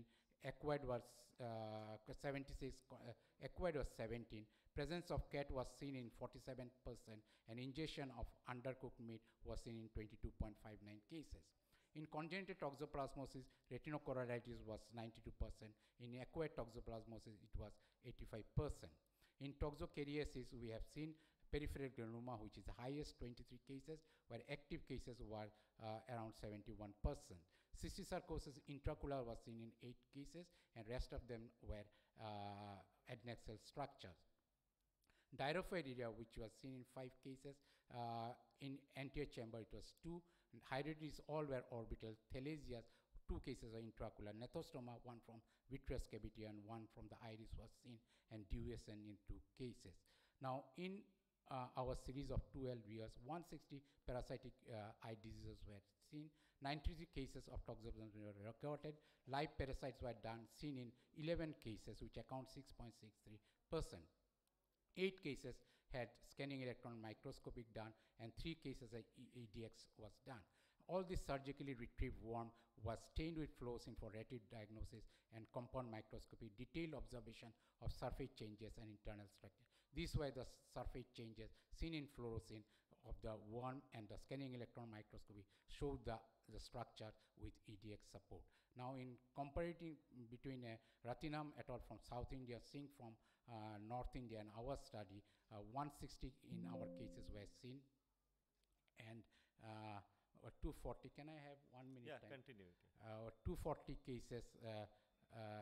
acquired was uh, seventy-six, co- uh, acquired was seventeen. Presence of cat was seen in forty-seven percent, and ingestion of undercooked meat was seen in twenty-two point five nine cases. In congenital toxoplasmosis, retinochoroiditis was ninety-two percent. In acquired toxoplasmosis, it was eighty-five percent. In toxocariasis, we have seen peripheral granuloma, which is the highest, twenty-three cases, where active cases were uh, around seventy-one percent. Cystosarcosis intraocular was seen in eight cases, and rest of them were uh, adnexal structures. Dirophyria, which was seen in five cases, uh, in anterior chamber it was two. Hybrids all were orbital. Thalasias, two cases are intraocular. Nephostoma, one from vitreous cavity and one from the iris was seen, and duodenosine in two cases. Now, in uh, our series of twelve years, one hundred sixty parasitic uh, eye diseases were seen. ninety-three cases of toxoplasmosis were recorded. Live parasites were done, seen in eleven cases, which account six point six three percent. Eight cases had scanning electron microscopic done, and three cases of E D X was done. All this surgically retrieved worm was stained with fluorescein for rapid diagnosis and compound microscopy, detailed observation of surface changes and internal structure. These were the surface changes seen in fluorescein of the worm, and the scanning electron microscopy showed the, the structure with E D X support. Now, in comparating between uh, Rathinam et al. From South India, Singh from uh, North India, and our study, uh, one hundred sixty in our cases were seen, and uh, two hundred forty, can I have one minute Yeah, time? continue. Uh, two hundred forty cases, uh, uh,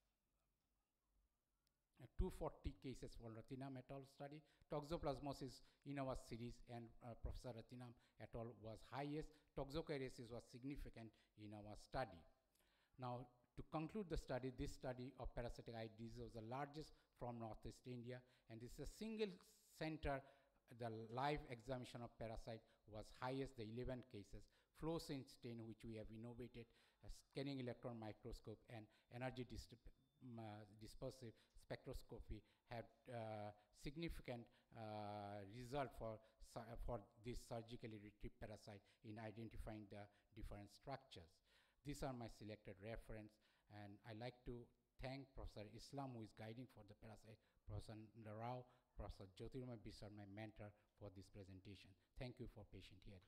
two hundred forty cases for Rathinam et al. Study. Toxoplasmosis in our series, and uh, Professor Rathinam et al. Was highest. Toxocariasis was significant in our study. Now, to conclude the study, this study of parasitic eye disease was the largest from Northeast India, and this is a single center. The live examination of parasite was highest, the eleven cases. Fluorescein stain, which we have innovated, a scanning electron microscope, and energy dis um, uh, dispersive spectroscopy had uh, significant uh, result for, uh, for this surgically retrieved parasite in identifying the different structures. These are my selected reference, and I like to thank Professor Islam, who is guiding for the parasite, Professor Rao, Professor Jyotirmoy Bisar, my mentor, for this presentation. Thank you for patient hearing.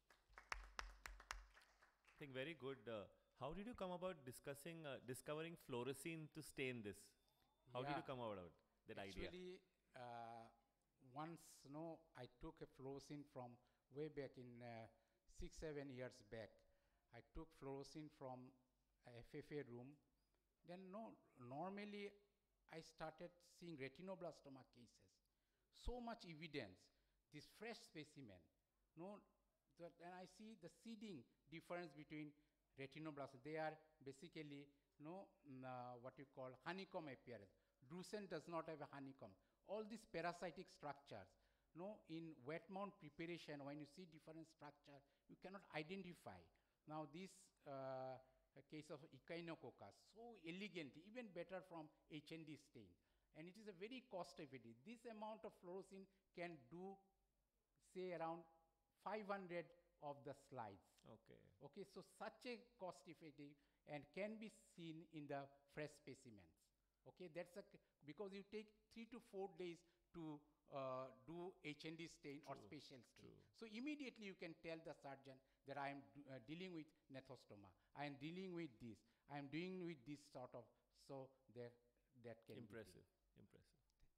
I think very good. Uh, how did you come about discussing, uh, discovering fluorescein to stain this? How Yeah. did you come about that idea? Actually, uh, once, no, I took a fluorescein from way back in uh, six, seven years back. I took fluorescein from a F F A room. Then, no, normally I started seeing retinoblastoma cases. So much evidence, this fresh specimen, no, that, and I see the seeding difference between retinoblastoma. They are basically, no, mm, uh, what you call honeycomb appearance. Drusen does not have a honeycomb. All these parasitic structures, no, in wet mount preparation, when you see different structure, you cannot identify. Now, this uh, a case of Echinococcus, so elegant, even better from H N D stain. And it is a very cost effective. This amount of fluorescein can do, say, around five hundred of the slides. Okay. Okay, so such a cost effective and can be seen in the fresh specimens. Okay, that's a, because you take three to four days to uh, do H N D stain or True, spatial stain. true. So immediately you can tell the surgeon that I am uh, dealing with nephostoma, I am dealing with this, I am dealing with this sort of, so there, that can Impressive, be. impressive.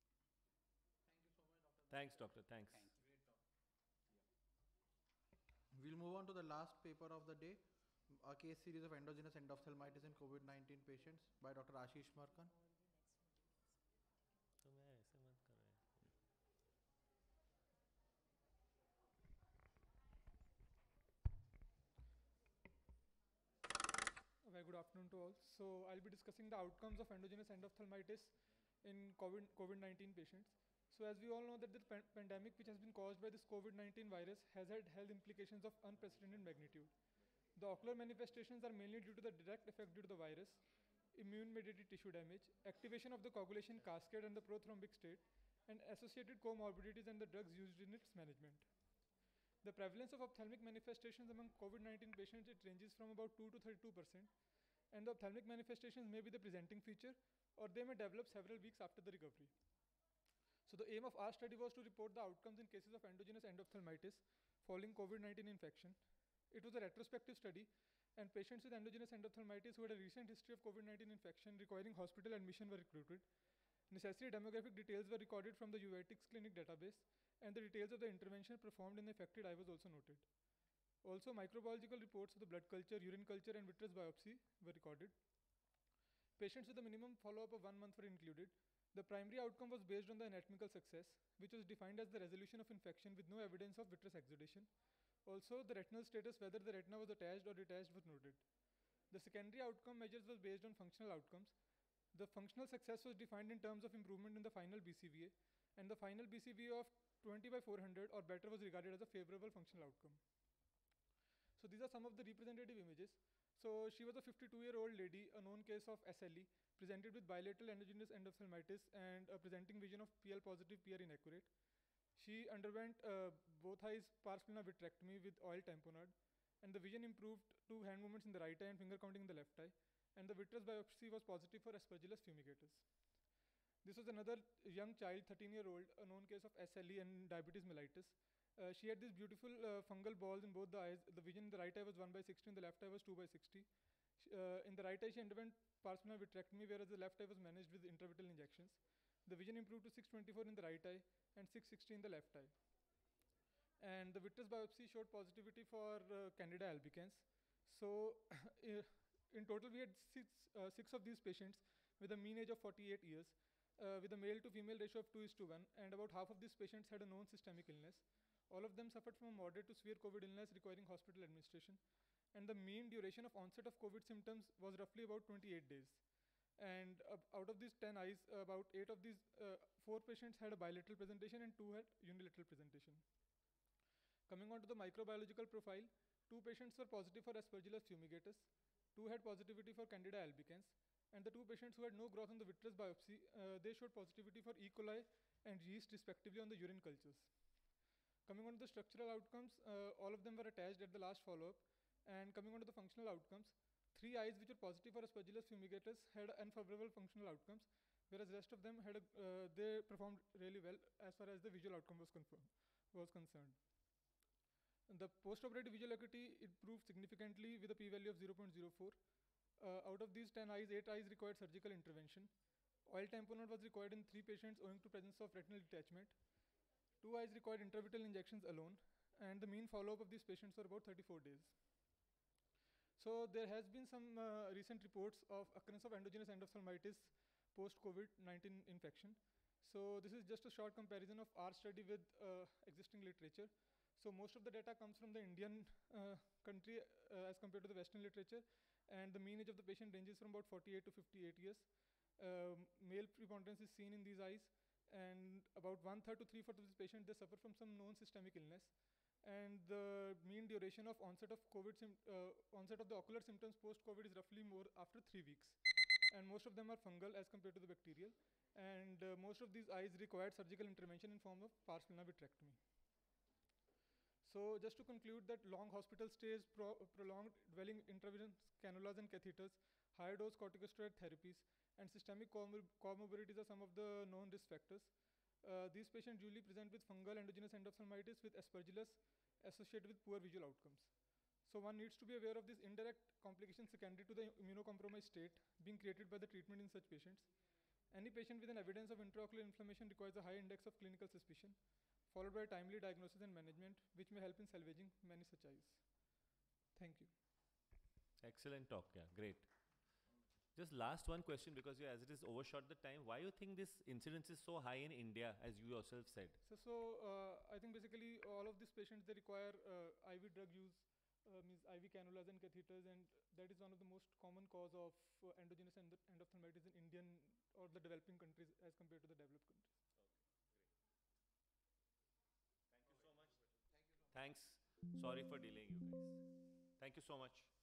Thanks, doctor, thanks. Thank you. We'll move on to the last paper of the day, a case series of endogenous endophthalmitis in COVID nineteen patients by Doctor Ashish Markan. A very good afternoon to all. So I'll be discussing the outcomes of endogenous endophthalmitis in COVID COVID nineteen patients. So as we all know that the pan pandemic which has been caused by this COVID nineteen virus has had health implications of unprecedented magnitude. The ocular manifestations are mainly due to the direct effect due to the virus, immune-mediated tissue damage, activation of the coagulation cascade and the prothrombic state, and associated comorbidities and the drugs used in its management. The prevalence of ophthalmic manifestations among COVID nineteen patients, it ranges from about two to thirty-two percent, and the ophthalmic manifestations may be the presenting feature, or they may develop several weeks after the recovery. So the aim of our study was to report the outcomes in cases of endogenous endophthalmitis following COVID nineteen infection. It was a retrospective study, and patients with endogenous endophthalmitis who had a recent history of COVID nineteen infection requiring hospital admission were recruited. Necessary demographic details were recorded from the Uveitis clinic database, and the details of the intervention performed in the affected eye was also noted. Also, microbiological reports of the blood culture, urine culture, and vitreous biopsy were recorded. Patients with a minimum follow-up of one month were included. The primary outcome was based on the anatomical success, which was defined as the resolution of infection with no evidence of vitreous exudation. Also, the retinal status, whether the retina was attached or detached, was noted. The secondary outcome measures was based on functional outcomes. The functional success was defined in terms of improvement in the final B C V A, and the final B C V A of twenty by four hundred or better was regarded as a favorable functional outcome. So these are some of the representative images. So she was a fifty-two-year-old lady, a known case of S L E, presented with bilateral endogenous endophthalmitis and a presenting vision of P L positive, P R inaccurate. She underwent uh, both eyes pars plana vitrectomy with oil tamponade, and the vision improved to hand movements in the right eye and finger counting in the left eye, and the vitreous biopsy was positive for Aspergillus fumigatus. This was another young child, thirteen-year-old, a known case of S L E and diabetes mellitus. Uh, she had these beautiful uh, fungal balls in both the eyes. The vision in the right eye was one by sixty, in the left eye was two by sixty. Sh- Uh, in the right eye, she underwent pars plana vitrectomy, whereas the left eye was managed with intravitreal injections. The vision improved to six twenty-four in the right eye and six sixty in the left eye. And the vitreous biopsy showed positivity for uh, Candida albicans. So, in total, we had six, uh, six of these patients with a mean age of forty-eight years, uh, with a male to female ratio of two is to one, and about half of these patients had a known systemic illness. All of them suffered from a moderate to severe COVID illness requiring hospital administration, and the mean duration of onset of COVID symptoms was roughly about twenty-eight days. And uh, out of these ten eyes, uh, about eight of these, uh, four patients had a bilateral presentation and two had unilateral presentation. Coming on to the microbiological profile, two patients were positive for Aspergillus fumigatus, two had positivity for Candida albicans, and the two patients who had no growth on the vitreous biopsy, uh, they showed positivity for E. coli and yeast respectively on the urine cultures. Coming on to the structural outcomes, uh, all of them were attached at the last follow-up. And coming on to the functional outcomes, three eyes which were positive for Aspergillus fumigatus had unfavorable functional outcomes, whereas the rest of them had a, uh, they performed really well as far as the visual outcome was, confirmed, was concerned. And the post-operative visual acuity improved significantly with a p-value of zero point zero four. Uh, out of these ten eyes, eight eyes required surgical intervention. Oil tamponade was required in three patients owing to presence of retinal detachment. Two eyes required intravitreal injections alone, and the mean follow-up of these patients were about thirty-four days. So there has been some uh, recent reports of occurrence of endogenous endophthalmitis post-COVID nineteen infection. So this is just a short comparison of our study with uh, existing literature. So most of the data comes from the Indian uh, country uh, as compared to the Western literature, and the mean age of the patient ranges from about forty-eight to fifty-eight years. Um, male preponderance is seen in these eyes, and about one third to three fourths of these patients, they suffer from some known systemic illness. And the mean duration of onset of COVID, sim- uh, onset of the ocular symptoms post-COVID is roughly more after three weeks. And most of them are fungal as compared to the bacterial. And uh, most of these eyes required surgical intervention in form of pars plana vitrectomy. So just to conclude that long hospital stays, pro- prolonged dwelling intravenous cannulas and catheters, higher dose corticosteroid therapies, and systemic comor- comorbidities are some of the known risk factors. Uh, these patients usually present with fungal endogenous endophthalmitis with Aspergillus associated with poor visual outcomes. So one needs to be aware of these indirect complications secondary to the immunocompromised state being created by the treatment in such patients. Any patient with an evidence of intraocular inflammation requires a high index of clinical suspicion, followed by timely diagnosis and management, which may help in salvaging many such eyes. Thank you. Excellent talk, yeah, great. Just last one question, because you, as it is overshot the time, why you think this incidence is so high in India, as you yourself said? So, so uh, I think basically all of these patients, they require uh, I V drug use, uh, means I V cannulas and catheters, and that is one of the most common cause of uh, endogenous endo- endophthalmitis in Indian or the developing countries as compared to the developed countries. Thanks. Sorry for delaying you guys. Thank you so much.